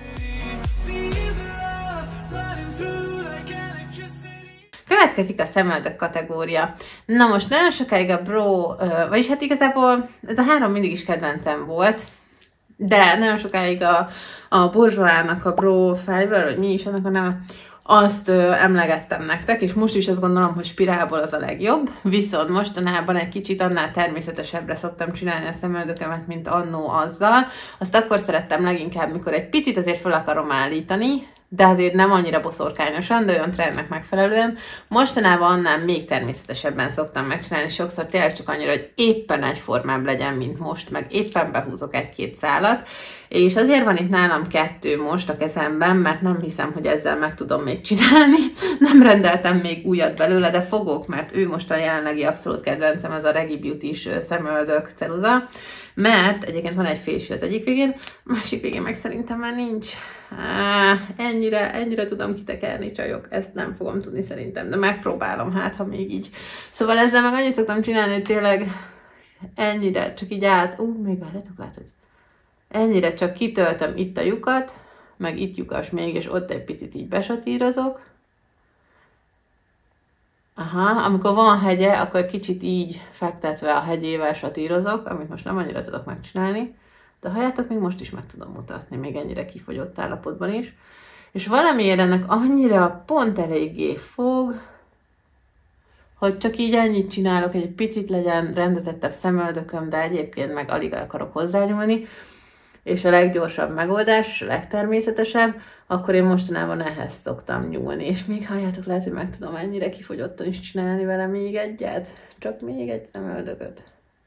Következik a szemöldök kategória. Na most nagyon sokáig a Brow, vagyis hát igazából ez a három mindig is kedvencem volt, de nagyon sokáig a, a Bourjois-nak a Brow Fiber, vagy mi is annak a neve, azt ö, emlegettem nektek, és most is azt gondolom, hogy spirálból az a legjobb, viszont mostanában egy kicsit annál természetesebbre szoktam csinálni a szemöldökemet, mint annó azzal. Azt akkor szerettem leginkább, mikor egy picit azért fel akarom állítani, de azért nem annyira boszorkányosan, de olyan trendnek megfelelően. Mostanában annál még természetesebben szoktam megcsinálni, sokszor tényleg csak annyira, hogy éppen egyformább legyen, mint most, meg éppen behúzok egy-két szálat, és azért van itt nálam kettő most a kezemben, mert nem hiszem, hogy ezzel meg tudom még csinálni. Nem rendeltem még újat belőle, de fogok, mert ő most a jelenlegi abszolút kedvencem, ez a Regi Beauty-s szemöldök ceruza, mert egyébként van egy fésű az egyik végén, másik végén meg szerintem már nincs. Á, ennyire, ennyire tudom kitekerni, csajok, ezt nem fogom tudni szerintem, de megpróbálom, hát ha még így. Szóval ezzel meg annyit szoktam csinálni, hogy tényleg ennyire, csak így át, ú, még várjátok, látod? Ennyire csak kitöltöm itt a lyukat, meg itt lyukas még, és ott egy picit így besatírozok. Aha, amikor van hegye, akkor kicsit így fektetve a hegyével satírozok, amit most nem annyira tudok megcsinálni, de halljátok, még most is meg tudom mutatni, még ennyire kifogyott állapotban is. És valamiért ennek annyira pont eléggé fog, hogy csak így ennyit csinálok, egy picit legyen rendezettebb szemöldököm, de egyébként meg alig akarok hozzányúlni. És a leggyorsabb megoldás, a legtermészetesebb, akkor én mostanában ehhez szoktam nyúlni. És még halljátok, lehet, hogy meg tudom ennyire kifogyottan is csinálni vele még egyet. Csak még egy szemöldököt.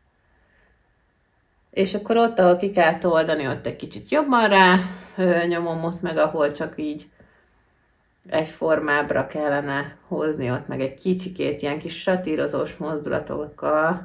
És akkor ott, ahol ki kell toldani, ott egy kicsit jobban rá nyomom, ott meg ahol csak így egyformábbra kellene hozni, ott meg egy kicsikét ilyen kis satírozós mozdulatokkal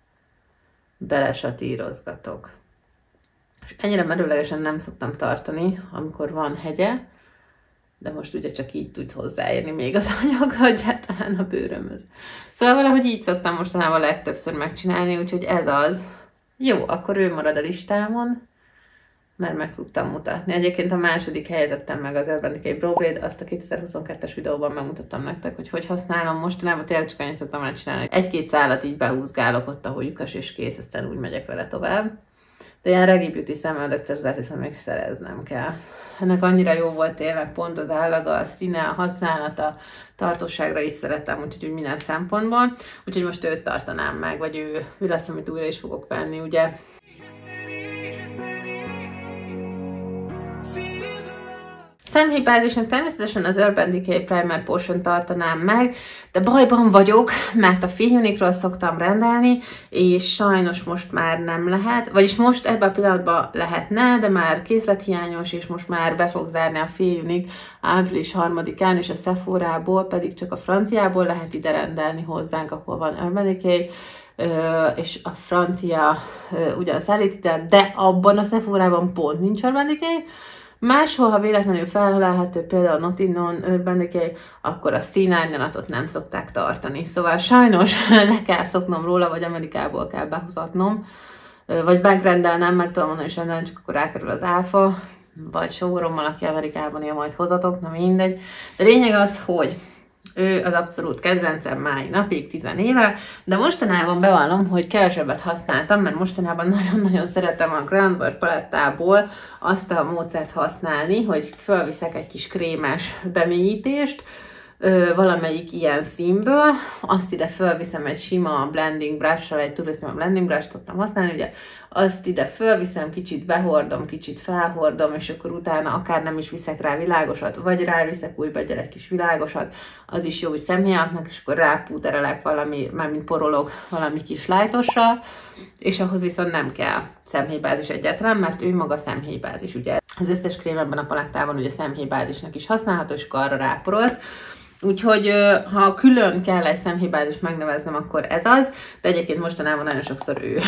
belesatírozgatok. És ennyire merőlegesen nem szoktam tartani, amikor van hegye, de most ugye csak így tud hozzáérni még az anyag, egyáltalán a bőrömhöz. Szóval valahogy így szoktam mostanában legtöbbször megcsinálni, úgyhogy ez az. Jó, akkor ő marad a listámon, mert meg tudtam mutatni. Egyébként a második helyezettem meg az Urban Decay Brow Blade, azt a kétezer-huszonkettes videóban megmutattam nektek, hogy hogy használom. Mostanában tényleg csak annyit szoktam megcsinálni. Egy-két szálat így behúzgálok ott, ahol lyukas és kész, aztán úgy megyek vele tovább. De ilyen Regi Beauty szemöldök ceruzát viszont még szereznem kell. Ennek annyira jó volt tényleg pont az állaga, a színe, a használata, tartóságra is szeretem, úgyhogy úgy minden szempontból. Úgyhogy most őt tartanám meg, vagy ő, ő lesz, amit újra is fogok venni, ugye. Szemhibázisnak természetesen az Urban Decay Primer Potion tartanám meg, de bajban vagyok, mert a Fényunikról szoktam rendelni, és sajnos most már nem lehet, vagyis most ebben a pillanatban lehetne, de már készlethiányos, és most már be fog zárni a Fényunik április harmadikán, és a Sephorából pedig csak a franciából lehet ide rendelni hozzánk, ahol van Urban Decay, és a francia ugyan szállít ide, de abban a Sephorában pont nincs Urban Decay. Máshol, ha véletlenül felelhető, például Nottingham Urban Decay, akkor a színárnyalatot nem szokták tartani. Szóval sajnos le kell szoknom róla, vagy Amerikából kell behozatnom, vagy megrendelnem, meg tudom mondani, és rendelni, csak akkor rákerül az áfa, vagy sógorommal, aki Amerikában él, majd hozatok, na mindegy. De lényeg az, hogy ő az abszolút kedvencem máig napig, tizen éve, de mostanában bevallom, hogy kevesebbet használtam, mert mostanában nagyon-nagyon szeretem a Groundwork palettából azt a módszert használni, hogy felviszek egy kis krémes bemélyítést, ö, valamelyik ilyen színből, azt ide fölviszem egy sima blending brush-sal, egy Turbostima blending brush-t tudtam használni, ugye, azt ide fölviszem, kicsit behordom, kicsit felhordom, és akkor utána akár nem is viszek rá világosat, vagy ráviszek újba egy kis világosat, az is jó, hogy szemhéjaknak, és akkor rápúderelek valami, mármint porolok valami kis lájtossal, és ahhoz viszont nem kell személybázis egyáltalán, mert ő maga személybázis, ugye. Az összes krém ebben a palettában ugye személybázisnak is használható, és akkor arra ráporolsz. Úgyhogy ha külön kell egy személybázist megneveznem, akkor ez az, de egyébként mostanában nagyon sokszor ő.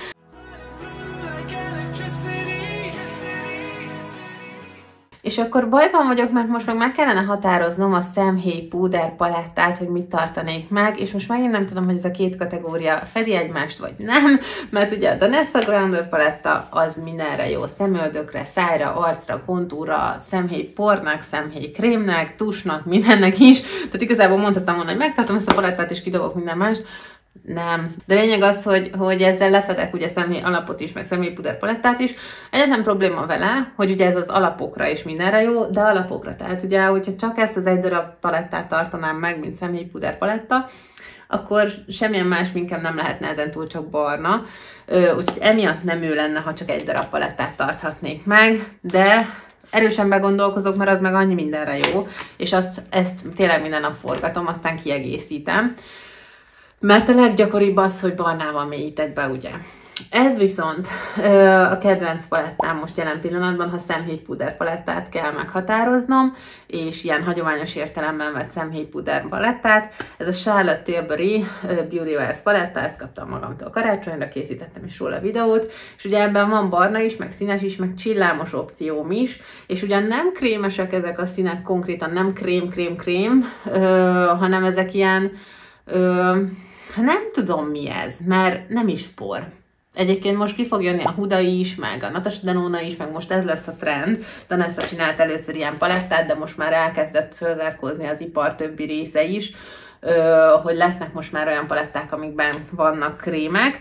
És akkor bajban vagyok, mert most meg meg kellene határoznom a szemhéj púder palettát, hogy mit tartanék meg, és most megint nem tudom, hogy ez a két kategória fedi egymást, vagy nem, mert ugye a Danessa Grounder paletta az mindenre jó, szemöldökre, szájra, arcra, kontúra, szemhéj pornak, szemhéj krémnek, tusnak, mindennek is, tehát igazából mondhattam volna, hogy megtartom ezt a palettát, és kidobok minden mást. Nem. De lényeg az, hogy, hogy ezzel lefedek ugye szemhéj alapot is, meg szemhéjpuder palettát is. Egyetlen probléma vele, hogy ugye ez az alapokra és mindenre jó, de alapokra. Tehát ugye, hogyha csak ezt az egy darab palettát tartanám meg, mint szemhéjpuder paletta, akkor semmilyen más minkem nem lehetne ezen túl, csak barna. Úgyhogy emiatt nem ő lenne, ha csak egy darab palettát tarthatnék meg, de erősen begondolkozok, mert az meg annyi mindenre jó, és azt, ezt tényleg minden nap forgatom, aztán kiegészítem. Mert a leggyakoribb az, hogy barnával mélyítek be, ugye. Ez viszont a kedvenc palettám most jelen pillanatban, ha szemhéjpuder palettát kell meghatároznom, és ilyen hagyományos értelemben vett szemhéjpuder palettát. Ez a Charlotte Tilbury Beauty Wears paletta, ezt kaptam magamtól karácsonyra, készítettem is róla videót, és ugye ebben van barna is, meg színes is, meg csillámos opcióm is, és ugyan nem krémesek ezek a színek, konkrétan nem krém-krém-krém, hanem ezek ilyen... Ö, nem tudom mi ez, mert nem is por. Egyébként most ki fog jönni a Huda is, meg a Natasha Denona is, meg most ez lesz a trend. Danessa csinált először ilyen palettát, de most már elkezdett fölzárkózni az ipar többi része is, hogy lesznek most már olyan paletták, amikben vannak krémek.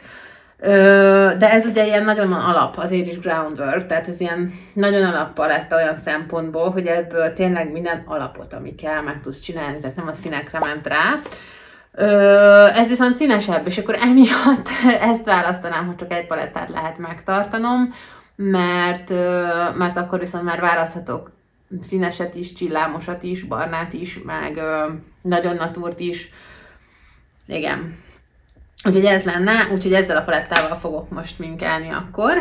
De ez ugye ilyen nagyon alap, azért is groundwork, tehát ez ilyen nagyon alap paletta olyan szempontból, hogy ebből tényleg minden alapot, ami kell, meg tudsz csinálni, tehát nem a színekre ment rá. Ez viszont színesebb, és akkor emiatt ezt választanám, hogy csak egy palettát lehet megtartanom, mert, mert akkor viszont már választhatok színeset is, csillámosat is, barnát is, meg nagyon natúrt is. Igen. Úgyhogy ez lenne, úgyhogy ezzel a palettával fogok most minkelni akkor.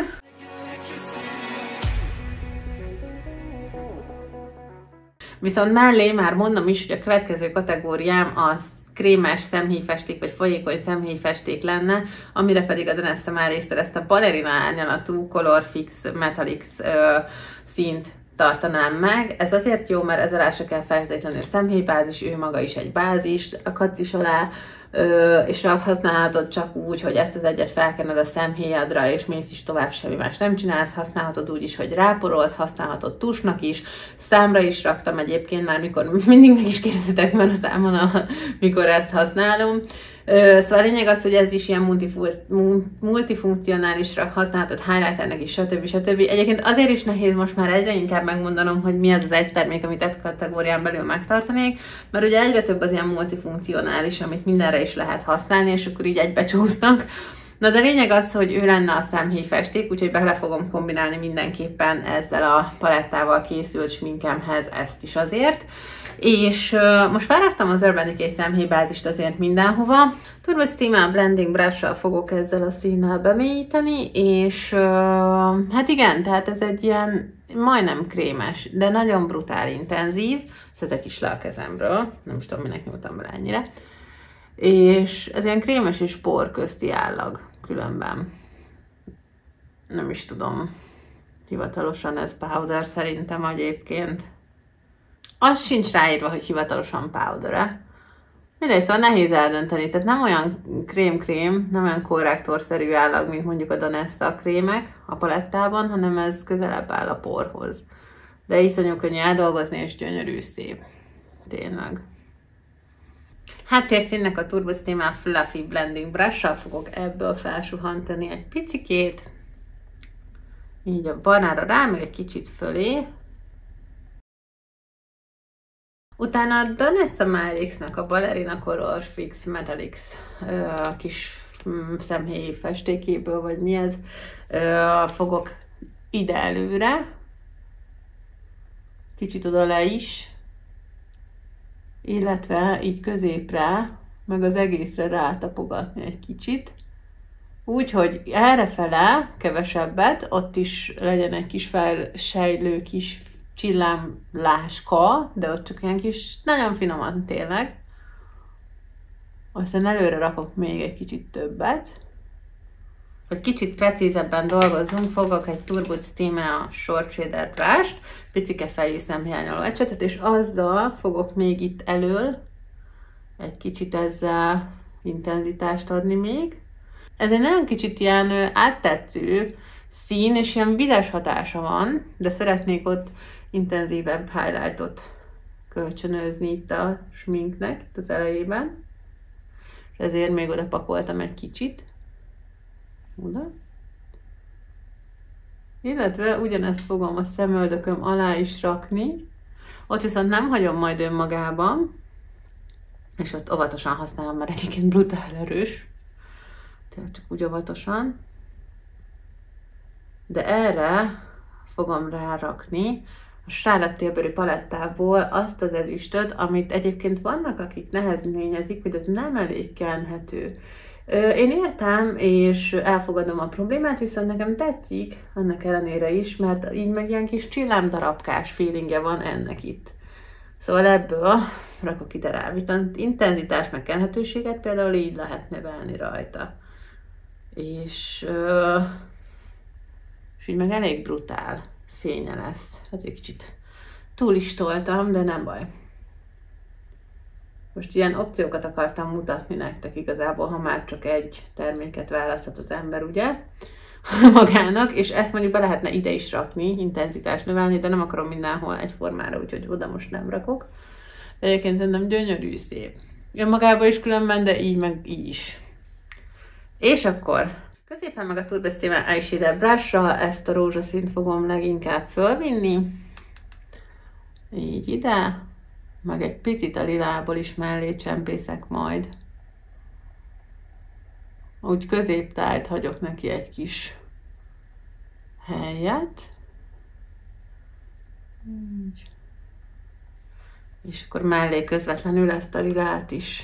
Viszont mellé már mondom is, hogy a következő kategóriám az krémes szemhéjfesték, vagy folyékony szemhéjfesték lenne, amire pedig a Danessa már részt ezt a Ballerina árnyalatú Color Fix Metallics ö, színt tartanám meg. Ez azért jó, mert ez alá se kell feltétlenül szemhéjbázis, ő maga is egy bázis, akadsz is alá, Ö, és használhatod csak úgy, hogy ezt az egyet felkened a szemhéjadra, és mész is tovább, semmi más nem csinálsz, használhatod úgy is, hogy ráporolsz, használhatod tusnak is, számra is raktam egyébként már, mikor mindig meg is kérdezitek már a számon, a, mikor ezt használom. Ö, szóval a lényeg az, hogy ez is ilyen multifunkcionálisra használhatod, highlighternek is, stb. stb. Egyébként azért is nehéz most már egyre inkább megmondanom, hogy mi az az egy termék, amit egy kategórián belül megtartanék, mert ugye egyre több az ilyen multifunkcionális, amit mindenre is lehet használni, és akkor így egybecsúsznak. Na de lényeg az, hogy ő lenne a szemhéjfesték, úgyhogy bele fogom kombinálni mindenképpen ezzel a palettával készült sminkemhez ezt is azért. És uh, most felraktam az Urban Decay szemhéjbázist azért mindenhova. Turbostima Blending Brush-sal fogok ezzel a színnel bemélyíteni, és uh, hát igen, tehát ez egy ilyen majdnem krémes, de nagyon brutál intenzív. Szedek is le a kezemről, nem is tudom, minek nyúltam bele ennyire. És ez ilyen krémes és por közti állag különben. Nem is tudom. Hivatalosan ez powder szerintem egyébként. Az sincs ráírva, hogy hivatalosan powder-e. Mindegy, szóval nehéz eldönteni. Tehát nem olyan krém-krém, nem olyan korrektorszerű állag, mint mondjuk a Danessa krémek a palettában, hanem ez közelebb áll a porhoz. De iszonyú könnyű eldolgozni, és gyönyörű szép. Tényleg. Háttérszínnek a Turbostima Fluffy Blending Brush-sal fogok ebből felsuhantani egy picikét. Így a barnára rá, meg egy kicsit fölé. Utána a Danessa Myricks-nek a Ballerina Color Fix Metallics uh, kis um, szemhéj festékéből, vagy mi ez, uh, fogok ide előre, kicsit oda le is, illetve így középre, meg az egészre rátapogatni egy kicsit. Úgy, hogy errefele kevesebbet, ott is legyen egy kis felsejlő kis csillámláska, de ott csak ilyen kis, nagyon finoman tényleg. Aztán előre rakok még egy kicsit többet. Hogy kicsit precízebben dolgozzunk, fogok egy Turbo Steamer Short Shader Brush-t, picike fejű szemhiányoló ecsetet, és azzal fogok még itt elől egy kicsit ezzel intenzitást adni még. Ez egy nagyon kicsit ilyen áttetsző szín, és ilyen vizes hatása van, de szeretnék ott intenzívebb highlightot kölcsönözni itt a sminknek, itt az elejében. És ezért még oda pakoltam egy kicsit. Oda. Illetve ugyanezt fogom a szemöldököm alá is rakni. Ott viszont nem hagyom majd önmagában, és ott óvatosan használom, mert egyébként brutál erős. Tehát csak úgy óvatosan. De erre fogom rárakni a Charlotte Tilbury palettából azt az ezüstöt, amit egyébként vannak, akik nehezményezik, hogy ez nem elég kenhető. Én értem, és elfogadom a problémát, viszont nekem tetszik, annak ellenére is, mert így meg ilyen kis csillámdarabkás feelingje van ennek itt. Szóval ebből rakok ide rá, viszont intenzitás meg kenhetőséget például így lehet növelni rajta. És, és így meg elég brutál fénye lesz. Hát egy kicsit túl is toltam, de nem baj. Most ilyen opciókat akartam mutatni nektek igazából, ha már csak egy terméket választhat az ember, ugye, magának, és ezt mondjuk be lehetne ide is rakni, intenzitást növelni, de nem akarom mindenhol egyformára, úgyhogy oda most nem rakok. De egyébként szerintem gyönyörű, szép. Önmagában is különben, de így meg így is. És akkor középen meg a Turbo Steamer Eyeshadow Brush-ra ezt a rózsaszínt fogom leginkább fölvinni. Így ide. Meg egy picit a lilából is mellé csempészek majd. Úgy középtájt hagyok neki egy kis helyet. Így. És akkor mellé közvetlenül ezt a lilát is.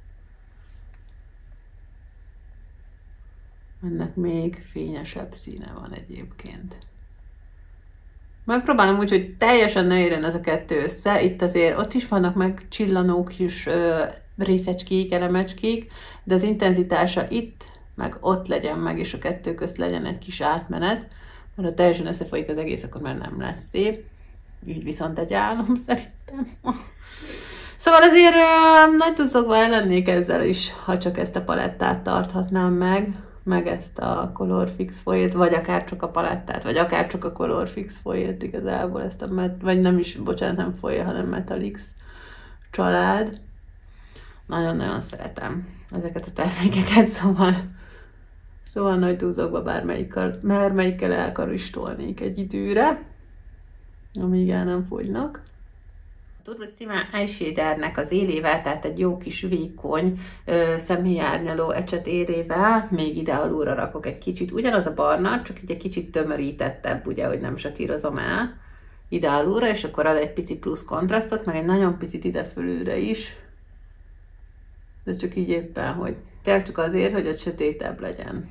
Ennek még fényesebb színe van egyébként. Megpróbálom úgy, hogy teljesen ne érjen ez a kettő össze. Itt azért ott is vannak meg csillanó kis ö, részecskék, elemecskék, de az intenzitása itt, meg ott legyen meg, és a kettő közt legyen egy kis átmenet. Mert ha teljesen összefolyik az egész, akkor már nem lesz szép. Így viszont egy álom szerintem. Szóval azért ö, nagy tuszogva lennék ezzel is, ha csak ezt a palettát tarthatnám meg, meg ezt a Color Fix foilt, vagy akár csak a palettát, vagy akár csak a Color Fix foilt igazából, ezt a met, vagy nem is, bocsánat, nem foil, hanem Metallics család. Nagyon-nagyon szeretem ezeket a termékeket, szóval, szóval nagy dúzogva bármelyikkel, bármelyikkel elkaristolnék egy időre, amíg el nem fogynak. A Turbo Steamer Eyeshadernek az élével, tehát egy jó kis vékony szemhéjárnyaló ecset élével még ide alulra rakok egy kicsit. Ugyanaz a barna, csak így egy kicsit tömörítettebb, ugye, hogy nem satírozom el ide alulra, és akkor ad egy pici plusz kontrasztot, meg egy nagyon picit ide fölülre is. De csak így éppen, hogy tényleg csak azért, hogy a sötétebb legyen.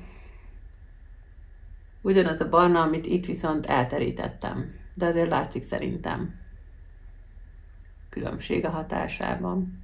Ugyanaz a barna, amit itt viszont elterítettem, de azért látszik szerintem különbség a hatásában.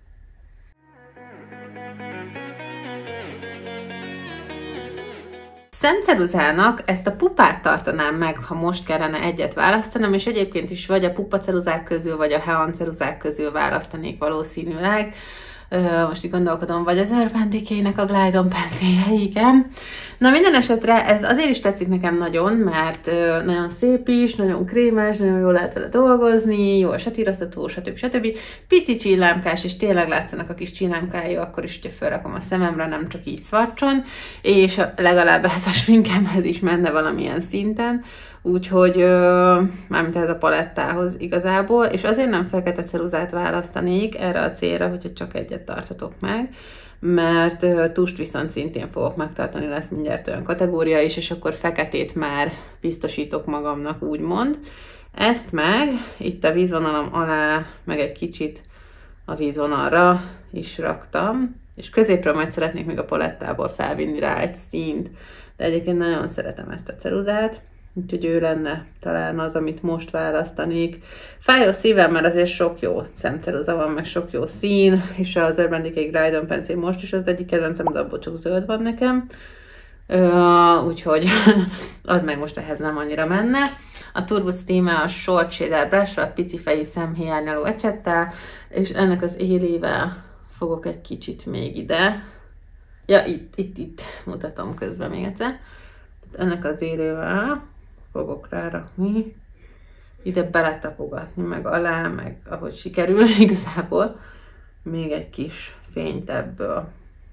Szemceruzának ezt a pupát tartanám meg, ha most kellene egyet választanom, és egyébként is vagy a pupaceruzák közül, vagy a Heon ceruzák közül választanék valószínűleg. Most így gondolkodom, vagy az Urban Decay-nek a Glide On Pencilje, igen. Na minden esetre ez azért is tetszik nekem nagyon, mert nagyon szép is, nagyon krémes, nagyon jól lehet vele dolgozni, jó a satíroztató, stb. stb. Pici csillámkás, és tényleg látszanak a kis csillámkái, akkor is, hogyha felrakom a szememre, nem csak így szvarcson, és legalább ez a sminkemhez is menne valamilyen szinten. úgyhogy mármint ez a palettához igazából, és azért nem fekete ceruzát választanék erre a célra, hogyha csak egyet tartatok meg, mert uh, tust viszont szintén fogok megtartani, lesz mindjárt olyan kategória is, és akkor feketét már biztosítok magamnak, úgymond. Ezt meg itt a vízvonalam alá, meg egy kicsit a vízvonalra is raktam, és középről majd szeretnék még a palettából felvinni rá egy színt, de egyébként nagyon szeretem ezt a ceruzát, úgyhogy ő lenne talán az, amit most választanék. Fáj a szívem, mert azért sok jó szemceruza van, meg sok jó szín, és az Urban Decay Glide-On Pencil most is az egyik kedvencem, de abból csak zöld van nekem. Uh, úgyhogy az meg most ehhez nem annyira menne. A Turbo Steamer a Short Shader Brush, a pici fejű szemhéjárnyaló ecsettel, és ennek az élével fogok egy kicsit még ide. Ja, itt, itt, itt mutatom közben még egyszer. Tehát ennek az élével fogok rárakni, ide beletapogatni, meg alá, meg ahogy sikerül igazából, még egy kis fényt ebből.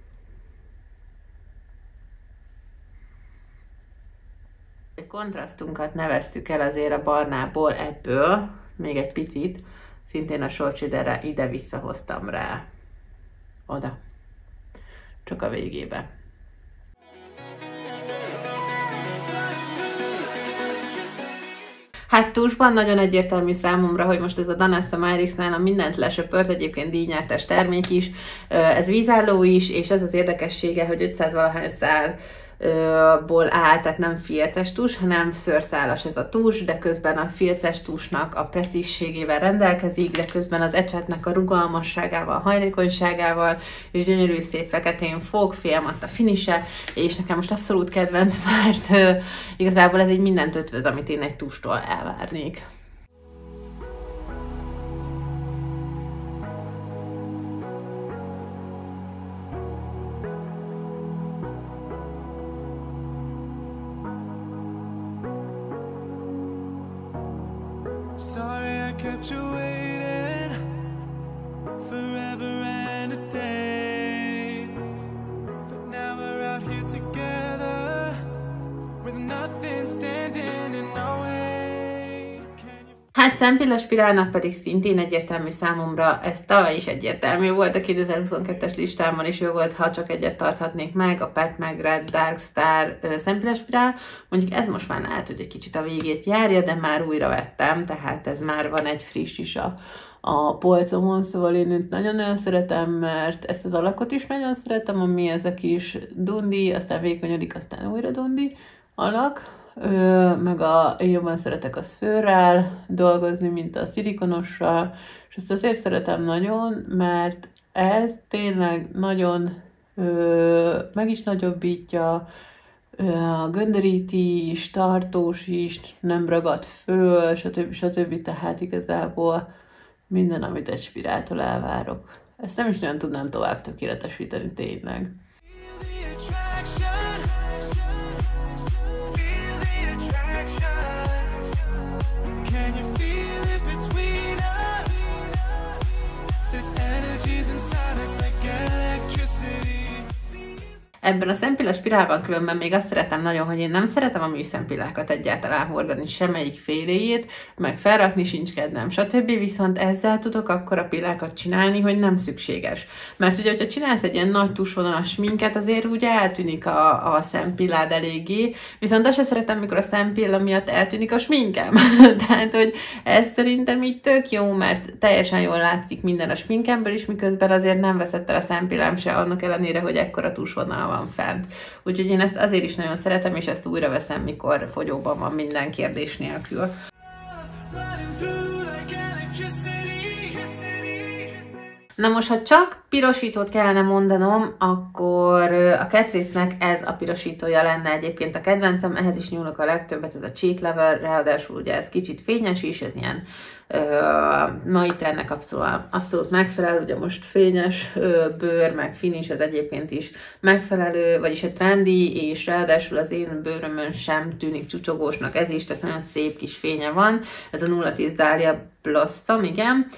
A kontrasztunkat neveztük el azért a barnából ebből, még egy picit, szintén a Short Shaderre ide visszahoztam rá, oda, csak a végébe. Hát tusban nagyon egyértelmű számomra, hogy most ez a Danessa Myricks-nál mindent lesöpört, egyébként díjnyertes termék is, ez vízálló is, és ez az érdekessége, hogy ötszáz valahány szálból áll, tehát nem filces tus, hanem szőrszálas ez a tus, de közben a filces tusnak a precízségével rendelkezik, de közben az ecsetnek a rugalmasságával, hajlékonyságával, és gyönyörű szép feketén fog, félmatt a finise, és nekem most abszolút kedvenc, mert uh, igazából ez így mindent ötvöz, amit én egy tustól elvárnék. Sorry I kept you waiting forever and a day, but now we're out here together with nothing standing in our way. Hát szempillastspirálnak pedig szintén egyértelmű számomra, ez tavaly is egyértelmű volt a kétezer-huszonkettes listámon, és ő volt, ha csak egyet tarthatnék meg, a Pat McGrath Dark Star szempillastspirál. Mondjuk ez most már lehet, hogy egy kicsit a végét járja, de már újra vettem, tehát ez már van egy friss is a, a polcomon, szóval én őt nagyon-nagyon szeretem, mert ezt az alakot is nagyon szeretem, ami ez a kis dundi, aztán vékonyodik, aztán újra dundi alak. Ö, meg a, én jobban szeretek a szőrrel dolgozni, mint a szilikonossal, és ezt azért szeretem nagyon, mert ez tényleg nagyon ö, meg is nagyobbítja, ö, göndöríti is, tartós is, nem ragad föl, stb. stb. Tehát igazából minden, amit egy spiráltól elvárok. Ezt nem is nagyon tudnám tovább tökéletesíteni tényleg. Ebben a szempilla-spirálban különben még azt szeretem nagyon, hogy én nem szeretem a műszempillákat egyáltalán hordani, semmelyik féléjét, meg felrakni sincs kedvem, stb. Viszont ezzel tudok akkor a pillákat csinálni, hogy nem szükséges. Mert ugye, hogyha csinálsz egy ilyen nagy tusvonalas sminket, azért ugye eltűnik a, a szempillád eléggé, viszont azt se szeretem, mikor a szempilla miatt eltűnik a sminkem. Tehát, hogy ez szerintem így tök jó, mert teljesen jól látszik minden a sminkemből is, miközben azért nem veszett el a szempillám se, annak ellenére, hogy ekkora tusvonal van fent. Úgyhogy én ezt azért is nagyon szeretem, és ezt újra veszem, mikor fogyóban van minden kérdés nélkül. Na most, ha csak pirosítót kellene mondanom, akkor a Catrice-nek ez a pirosítója lenne egyébként a kedvencem, ehhez is nyúlok a legtöbbet, ez a Cheek Level, ráadásul ugye ez kicsit fényes is, ez ilyen Uh, mai trendnek abszolút, abszolút megfelel, ugye most fényes uh, bőr, meg finish, ez egyébként is megfelelő, vagyis egy trendi, és ráadásul az én bőrömön sem tűnik csúcsogósnak ez is, tehát nagyon szép kis fénye van, ez a nulla tíz Dahlia Blossom, igen.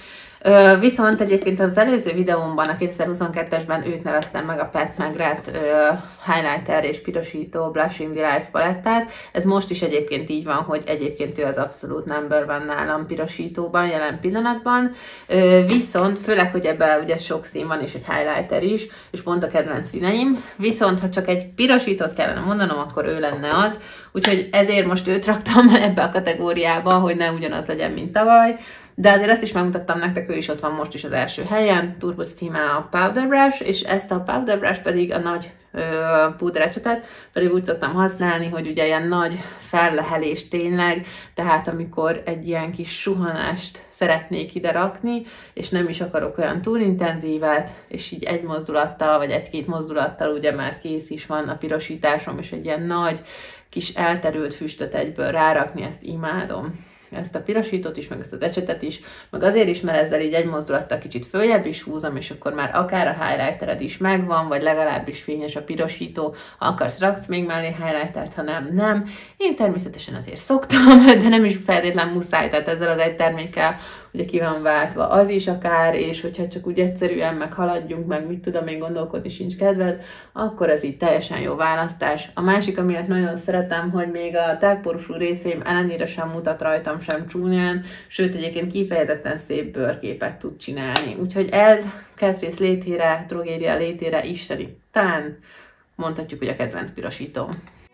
Ö, viszont egyébként az előző videómban, a kétezer-huszonkettesben őt neveztem meg a Pat McGrath ö, highlighter és pirosító Blushing Delights palettát. Ez most is egyébként így van, hogy egyébként ő az abszolút number van nálam pirosítóban jelen pillanatban. Ö, viszont főleg, hogy ebben ugye sok szín van és egy highlighter is, és pont a kedvenc színeim. Viszont ha csak egy pirosítót kellene mondanom, akkor ő lenne az. Úgyhogy ezért most őt raktam ebbe a kategóriába, hogy ne ugyanaz legyen, mint tavaly. De azért ezt is megmutattam nektek, ő is ott van most is az első helyen, Turbo Steam a Powder Brush, és ezt a Powder Brush pedig a nagy púderecsetet pedig úgy szoktam használni, hogy ugye ilyen nagy fellehelés tényleg, tehát amikor egy ilyen kis suhanást szeretnék ide rakni, és nem is akarok olyan túl intenzívet, és így egy mozdulattal, vagy egy-két mozdulattal ugye már kész is van a pirosításom, és egy ilyen nagy kis elterült füstöt egyből rárakni, ezt imádom. Ezt a pirosítót is, meg ezt az ecsetet is, meg azért is, mert ezzel így egy mozdulattal kicsit följebb is húzom, és akkor már akár a highlightered is megvan, vagy legalábbis fényes a pirosító, ha akarsz, raksz még mellé highlightert, ha nem, nem. Én természetesen azért szoktam, de nem is feltétlen muszáj, tehát ezzel az egy termékkel ugye ki van váltva az is akár, és hogyha csak úgy egyszerűen meg haladjunk, meg mit tudom én gondolkodni sincs kedved, akkor ez így teljesen jó választás. A másik, amiért nagyon szeretem, hogy még a tágporusú részeim ellenére sem mutat rajtam sem csúnyán, sőt egyébként kifejezetten szép bőrképet tud csinálni. Úgyhogy ez Catrice létére, drogéria létére isteni. Talán mondhatjuk, hogy a kedvenc pirosítóm.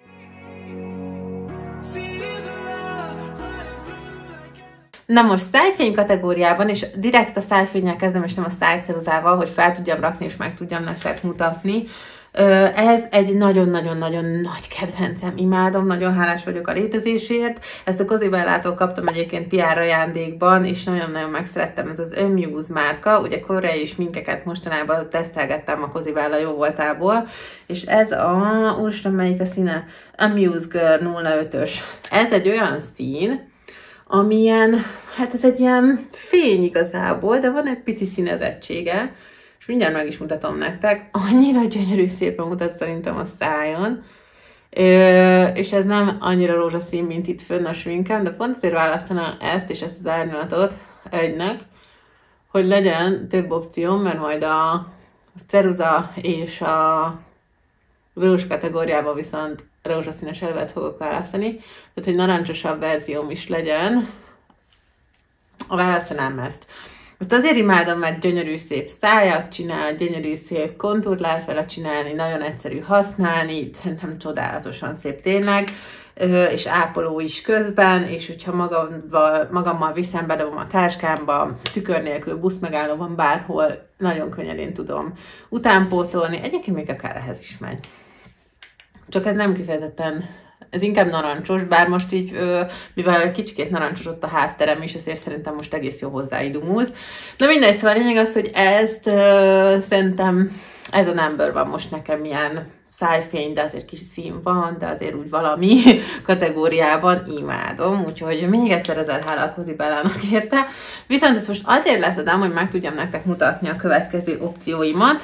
Na most szájfény kategóriában, és direkt a szájfénnyel kezdem, és nem a szájceruzával, hogy fel tudjam rakni, és meg tudjam nektek mutatni. Ez egy nagyon-nagyon-nagyon nagy kedvencem, imádom, nagyon hálás vagyok a létezésért. Ezt a Cozy Bellától kaptam egyébként pé er ajándékban, és nagyon-nagyon megszerettem, ez az Amuse márka, ugye koreai sminkeket mostanában tesztelgettem a Cozy Bella jó voltából, és ez a, úristen, melyik a színe? Amuse Girl nulla ötös. Ez egy olyan szín, amilyen, hát ez egy ilyen fény igazából, de van egy pici színezettsége, és mindjárt meg is mutatom nektek. Annyira gyönyörű szépen mutat szerintem a szájon, és ez nem annyira rózsaszín, mint itt fönn a sminkem, de pont azért választanám ezt és ezt az árnyalatot egynek, hogy legyen több opció, mert majd a ceruza és a rúzs kategóriában viszont rózsaszínes elvet fogok választani, tehát hogy narancsosabb verzióm is legyen, a választanám ezt. Ezt azért imádom, mert gyönyörű szép szájat csinál, gyönyörű szép kontúrt lehet vele csinálni, nagyon egyszerű használni, szerintem csodálatosan szép tényleg, és ápoló is közben, és hogyha magammal, magammal viszem, bedobom a táskámba, tükör nélkül, buszmegállóban, bárhol, nagyon könnyedén tudom utánpótolni, egyébként még akár ehhez is megy. Csak ez nem kifejezetten, ez inkább narancsos, bár most így, mivel kicsikét narancsos ott a hátterem is, ezért szerintem most egész jó hozzáidomult. Na mindegy, szóval a lényeg az, hogy ezt uh, szerintem ez a number van most nekem ilyen szájfény, de azért kis szín van, de azért úgy valami kategóriában imádom, úgyhogy még egyszer ezer hála a Cozy Bellának érte. Viszont ezt most azért leszedem, hogy meg tudjam nektek mutatni a következő opcióimat.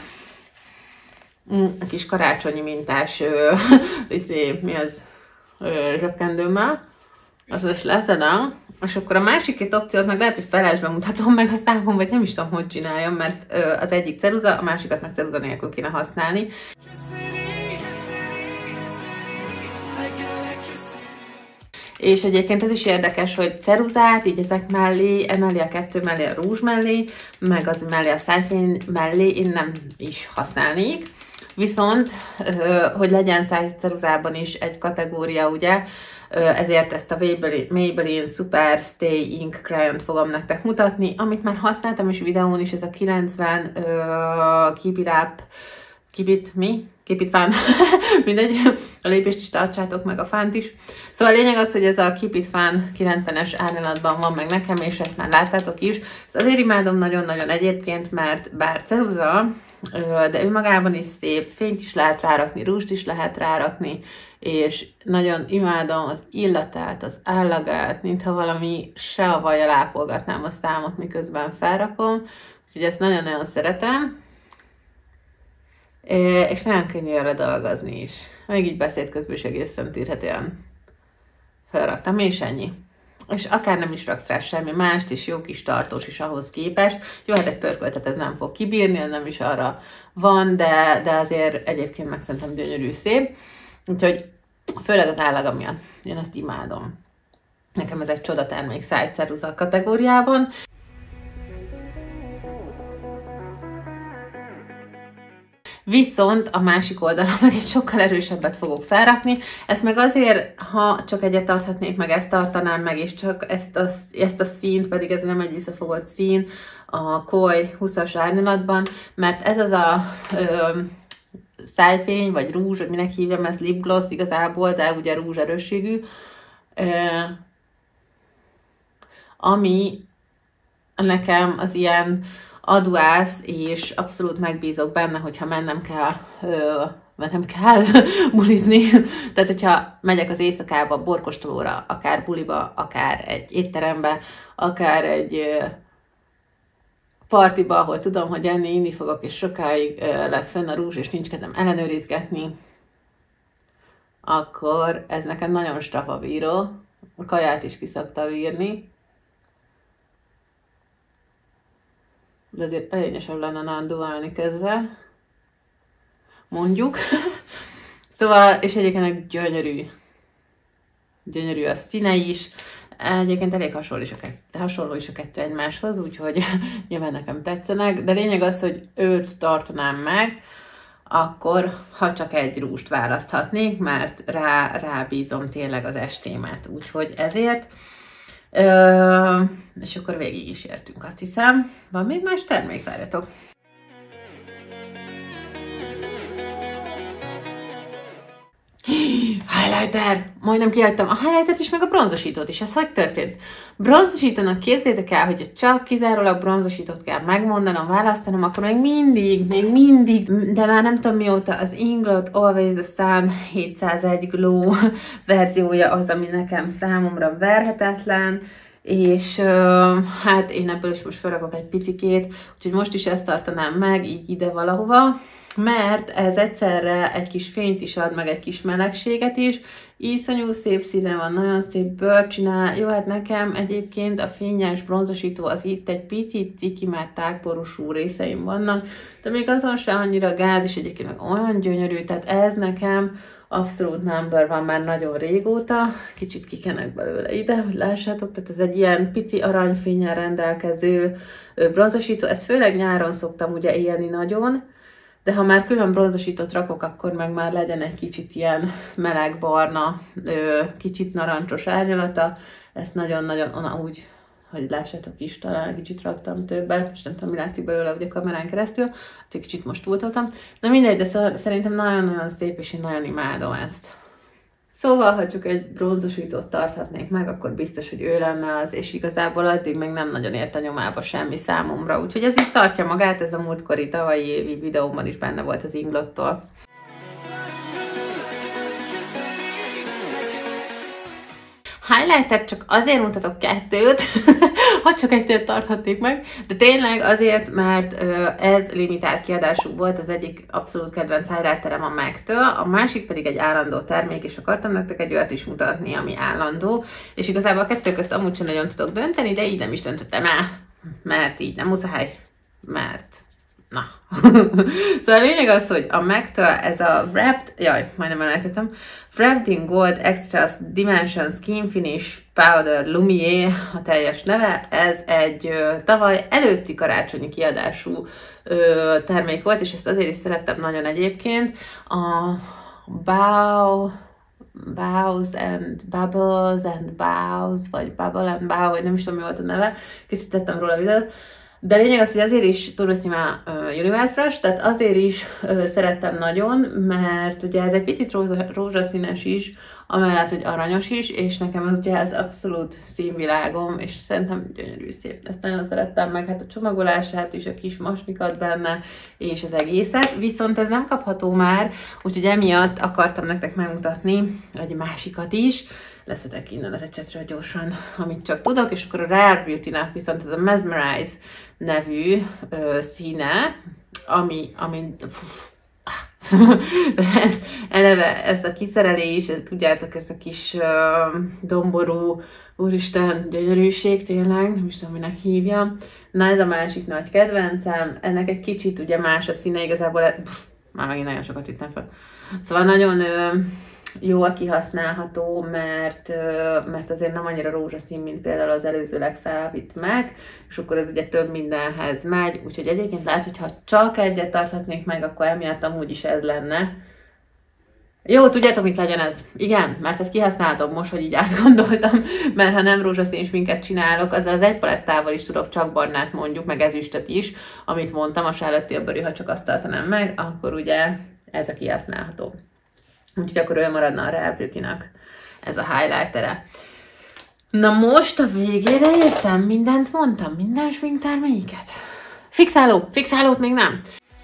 A kis karácsonyi mintás izé, mi az zsebkendőmmel, azt is leszedem, és akkor a másik két opciót meg lehet, hogy felesben mutatom meg a számom, vagy nem is tudom, hogy csináljam, mert az egyik ceruza, a másikat meg ceruza nélkül kéne használni. És egyébként ez is érdekes, hogy ceruzát így ezek mellé, emellé a kettő mellé a rúzs mellé, meg az mellé a szájfény mellé én nem is használnék. Viszont, hogy legyen szájceruzában is egy kategória, ugye, ezért ezt a Maybelline Super Stay Ink Crayon-t fogom nektek mutatni, amit már használtam is videón is, ez a kilencven uh, Keep It Up, Keep It, mi? Keep It Fun, mindegy, a lépést is tartsátok meg, a fánt is. Szóval a lényeg az, hogy ez a Keep It Fun kilencvenes árnyalatban van meg nekem, és ezt már láttátok is. Ezt azért imádom nagyon-nagyon egyébként, mert bár ceruza, de ő magában is szép, fényt is lehet rárakni, rúzst is lehet rárakni, és nagyon imádom az illatát, az állagát, mintha valami se a vajjal ápolgatnám a számot, miközben felrakom, úgyhogy ezt nagyon-nagyon szeretem, és nagyon könnyű arra dolgozni is. Még így beszéd közben is egészen tűrhetően felraktam, és ennyi. és akár nem is raksz rá semmi mást, és jó kis tartós is ahhoz képest. Jó, hát egy pörköltet ez nem fog kibírni, ez nem is arra van, de, de azért egyébként meg szerintem gyönyörű szép. Úgyhogy főleg az állaga miatt. Én ezt imádom. Nekem ez egy csodatermék szájceruza kategóriában. Viszont a másik oldalon meg egy sokkal erősebbet fogok felrakni. Ezt meg azért, ha csak egyet tarthatnék meg, ezt tartanám meg, és csak ezt a, ezt a színt, pedig ez nem egy visszafogott szín, a Koi húszas árnyalatban, mert ez az a ö, szájfény, vagy rúzs, vagy minek hívjam, ez lip gloss igazából, de ugye rúzs erősségű, ö, ami nekem az ilyen aduász, és abszolút megbízok benne, hogyha mennem kell, ö, mennem kell bulizni. Tehát, hogyha megyek az éjszakába, borkostolóra, akár buliba, akár egy étterembe, akár egy ö, partiba, ahol tudom, hogy enni, inni fogok, és sokáig ö, lesz fenn a rúzs, és nincs kedvem ellenőrizgetni, akkor ez nekem nagyon strafa bíró. A kaját is ki szokta bírni. De azért elényesebb lenne nem duálni közben. Mondjuk. Szóval, és egyébként gyönyörű. Gyönyörű a színe is. Egyébként elég hasonló is a kettő, hasonló is a kettő egymáshoz, úgyhogy nyilván nekem tetszenek. De lényeg az, hogy őt tartanám meg, akkor ha csak egy rúst választhatnék, mert rá, rábízom tényleg az estémet. Úgyhogy ezért. Ö, és akkor végig is értünk, azt hiszem. Van még más termék? Várjatok. Highlighter! Majdnem kihagytam a highlightert is, meg a bronzosítót is. Ez hogy történt? Bronzosítónak képzeljétek el, hogy csak kizárólag bronzosítót kell megmondanom, választanom, akkor még mindig, még mindig, de már nem tudom mióta, az Inglot Always the Sun hétszázegy Glow verziója az, ami nekem számomra verhetetlen, és uh, hát én ebből is most felrakok egy picikét, úgyhogy most is ezt tartanám meg, így ide valahova, mert ez egyszerre egy kis fényt is ad, meg egy kis melegséget is. Iszonyú szép színe van, nagyon szép bőrt csinál. Jó, hát nekem egyébként a fényes bronzosító az itt egy picit ciki, már tágporosú részeim vannak, de még azon sem annyira gáz, és egyébként meg olyan gyönyörű, tehát ez nekem abszolút number van már nagyon régóta. Kicsit kikenek belőle ide, hogy lássátok, tehát ez egy ilyen pici aranyfénnyel rendelkező bronzosító. Ezt főleg nyáron szoktam ugye élni nagyon, de ha már külön bronzosítót rakok, akkor meg már legyen egy kicsit ilyen meleg-barna, kicsit narancsos árnyalata. Ezt nagyon-nagyon ona úgy, hogy lássátok is, talán kicsit raktam többet, és nem tudom, mi látszik belőle ugye kamerán keresztül, hát kicsit most túltoltam. Na mindegy, de szerintem nagyon-nagyon szép, és én nagyon imádom ezt. Szóval, ha csak egy bronzosítót tarthatnék meg, akkor biztos, hogy ő lenne az, és igazából addig meg nem nagyon ért a nyomába semmi számomra. Úgyhogy ez így tartja magát, ez a múltkori tavalyi évi videómban is benne volt az Inglottól. Highlighter csak azért mutatok kettőt, ha csak egyet tarthatnék meg, de tényleg azért, mert ez limitált kiadású volt, az egyik abszolút kedvenc highlighterem a MAC-től, a másik pedig egy állandó termék, és akartam nektek egy olyat is mutatni, ami állandó, és igazából a kettő közt amúgy sem nagyon tudok dönteni, de így nem is döntöttem el, mert így nem muszáj, mert na. Szóval a lényeg az, hogy a MAC-től ez a Wrapped, jaj, majdnem elejtettem, Wrapped in Gold Extra Dimension Skin Finish Powder Lumiere a teljes neve. Ez egy ö, tavaly előtti karácsonyi kiadású ö, termék volt, és ezt azért is szerettem nagyon egyébként. A Bow... Bows and Bubbles and Bows, vagy Bubble and Bow, vagy nem is tudom, mi volt a neve. Készítettem róla videót. De lényeg az, hogy azért is Turissima uh, Universe Brush, tehát azért is uh, szerettem nagyon, mert ugye ez egy picit rózsa, rózsaszínes is, amellett, hogy aranyos is, és nekem az ugye ez abszolút színvilágom, és szerintem gyönyörű szép. Ezt nagyon szerettem meg, hát a csomagolását is, a kis masnikat benne, és az egészet. Viszont ez nem kapható már, úgyhogy emiatt akartam nektek megmutatni egy másikat is. Leszedek innen az ecsetről gyorsan, amit csak tudok, és akkor a Rare Beauty-nek viszont ez a Mesmerize nevű ö, színe, ami, ami ez, eleve ez a kiszerelés, tudjátok, ez a kis uh, domború, úristen, gyönyörűség tényleg, nem is tudom, minek hívjam. Na, ez a másik nagy kedvencem, ennek egy kicsit ugye más a színe, igazából, pff, már megint nagyon sokat üttem fel. Szóval nagyon ö, jól kihasználható, mert, ö, mert azért nem annyira rózsaszín, mint például az előzőleg felvitt meg, és akkor ez ugye több mindenhez megy, úgyhogy egyébként lehet, hogyha csak egyet tarthatnék meg, akkor emiatt amúgy is ez lenne. Jó, tudjátok, mit legyen ez? Igen, mert ezt kihasználhatom most, hogy így átgondoltam, mert ha nem rózsaszín sminket csinálok, azzal az egy palettával is tudok csak barnát mondjuk, meg ezüstöt is, amit mondtam, a Charlotte Tilbury, ha csak azt tartanám meg, akkor ugye ez a kihasználható. Úgyhogy akkor ő maradna a Rare Beauty-nak ez a highlightere. Na most a végére értem, mindent mondtam, minden sminkterméket. Fixáló, fixálót még nem.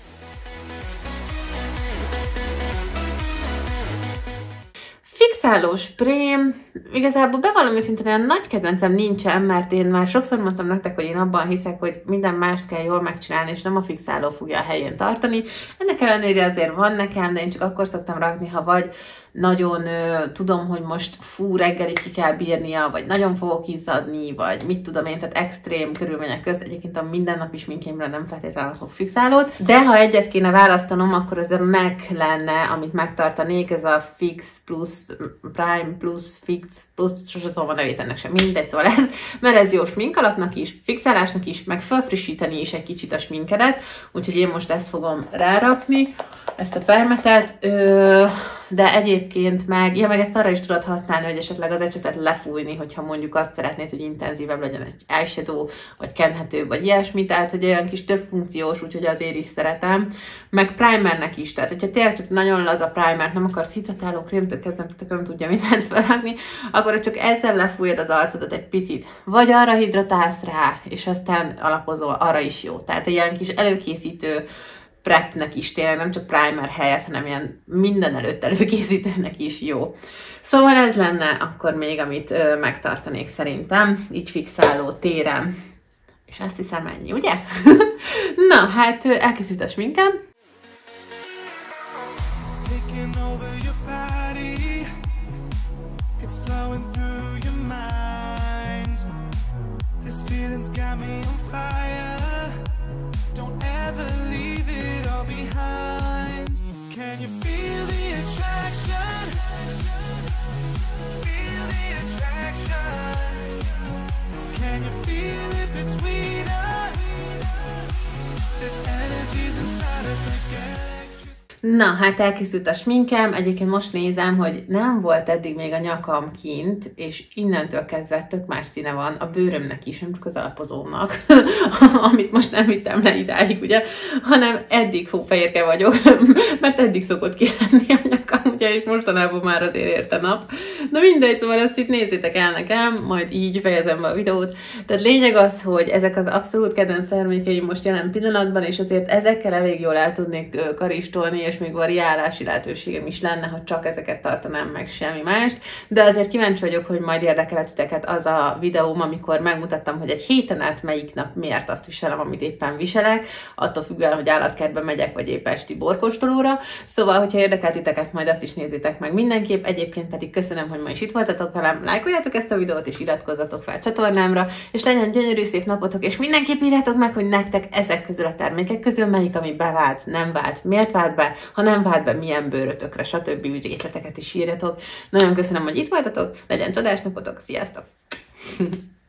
Fixáló sprém, igazából bevallom őszintén, olyan nagy kedvencem nincsen, mert én már sokszor mondtam nektek, hogy én abban hiszek, hogy minden mást kell jól megcsinálni, és nem a fixáló fogja a helyén tartani. Ennek ellenére azért van nekem, de én csak akkor szoktam rakni, ha vagy nagyon ö, tudom, hogy most fú, reggelig ki kell bírnia, vagy nagyon fogok izzadni, vagy mit tudom én, tehát extrém körülmények közt. Egyébként a mindennapi sminkémre nem feltétlenül rakok fixálót, de ha egyet kéne választanom, akkor ez a MAC lenne, amit megtartanék, ez a Fix Plus, Prime Plus, Fix Plus, sose tudom a nevét ennek sem, mindegy, szóval ez, mert ez jó sminkalapnak is, fixálásnak is, meg felfrissíteni is egy kicsit a sminkedet, úgyhogy én most ezt fogom rárakni, ezt a permetet, ö, de egyébként meg, ja, meg ezt arra is tudod használni, hogy esetleg az ecsetet lefújni, hogyha mondjuk azt szeretnéd, hogy intenzívebb legyen egy eyeshadow, vagy kenhető, vagy ilyesmi, tehát hogy olyan kis több funkciós, úgyhogy azért is szeretem. Meg primernek is, tehát hogyha tényleg csak nagyon laza primert, nem akarsz hidratáló krémtől kezdve, nem tudja mindent felrakni, akkor csak ezzel lefújod az arcodat egy picit. Vagy arra hidratálsz rá, és aztán alapozol, arra is jó. Tehát ilyen kis előkészítő prepnek is tényleg, nem csak primer helyett, hanem ilyen minden előtt előkészítőnek is jó. Szóval ez lenne akkor még, amit ö, megtartanék szerintem, így fixáló téren. És azt hiszem ennyi, ugye? Na, hát elkészült a sminkem. Can you feel the attraction? Feel the attraction. Can you feel it between us? This energy's inside us like Na, hát elkészült a sminkem, egyébként most nézem, hogy nem volt eddig még a nyakam kint, és innentől kezdve tök más színe van a bőrömnek is, nem csak az alapozómnak, amit most nem vittem le idáig, ugye, hanem eddig hófehérke vagyok, mert eddig szokott ki lenni a nyakam, ugye, és mostanában már azért érte nap. Na mindegy, szóval ezt itt nézzétek el nekem, majd így fejezem be a videót. Tehát lényeg az, hogy ezek az abszolút kedvenc termékeim most jelen pillanatban, és azért ezekkel elég jól el tudnék karistolni, és még variálási lehetőségem is lenne, ha csak ezeket tartanám meg, semmi mást. De azért kíváncsi vagyok, hogy majd érdekel titeket az a videóm, amikor megmutattam, hogy egy héten át melyik nap miért azt viselem, amit éppen viselek, attól függően, hogy állatkertbe megyek, vagy épp esti borkóstolóra. Szóval, hogyha érdekel titeket, majd azt is nézzétek meg mindenképp. Egyébként pedig köszönöm, hogy ma is itt voltatok velem. Lájkoljátok ezt a videót, és iratkozzatok fel a csatornámra, és legyen gyönyörű szép napotok, és mindenképp írjátok meg, hogy nektek ezek közül a termékek közül melyik, ami bevált, nem vált, miért vált be, ha nem vált be, milyen bőrötökre, stb. Úgy részleteket is írjatok. Nagyon köszönöm, hogy itt voltatok, legyen csodás napotok, sziasztok!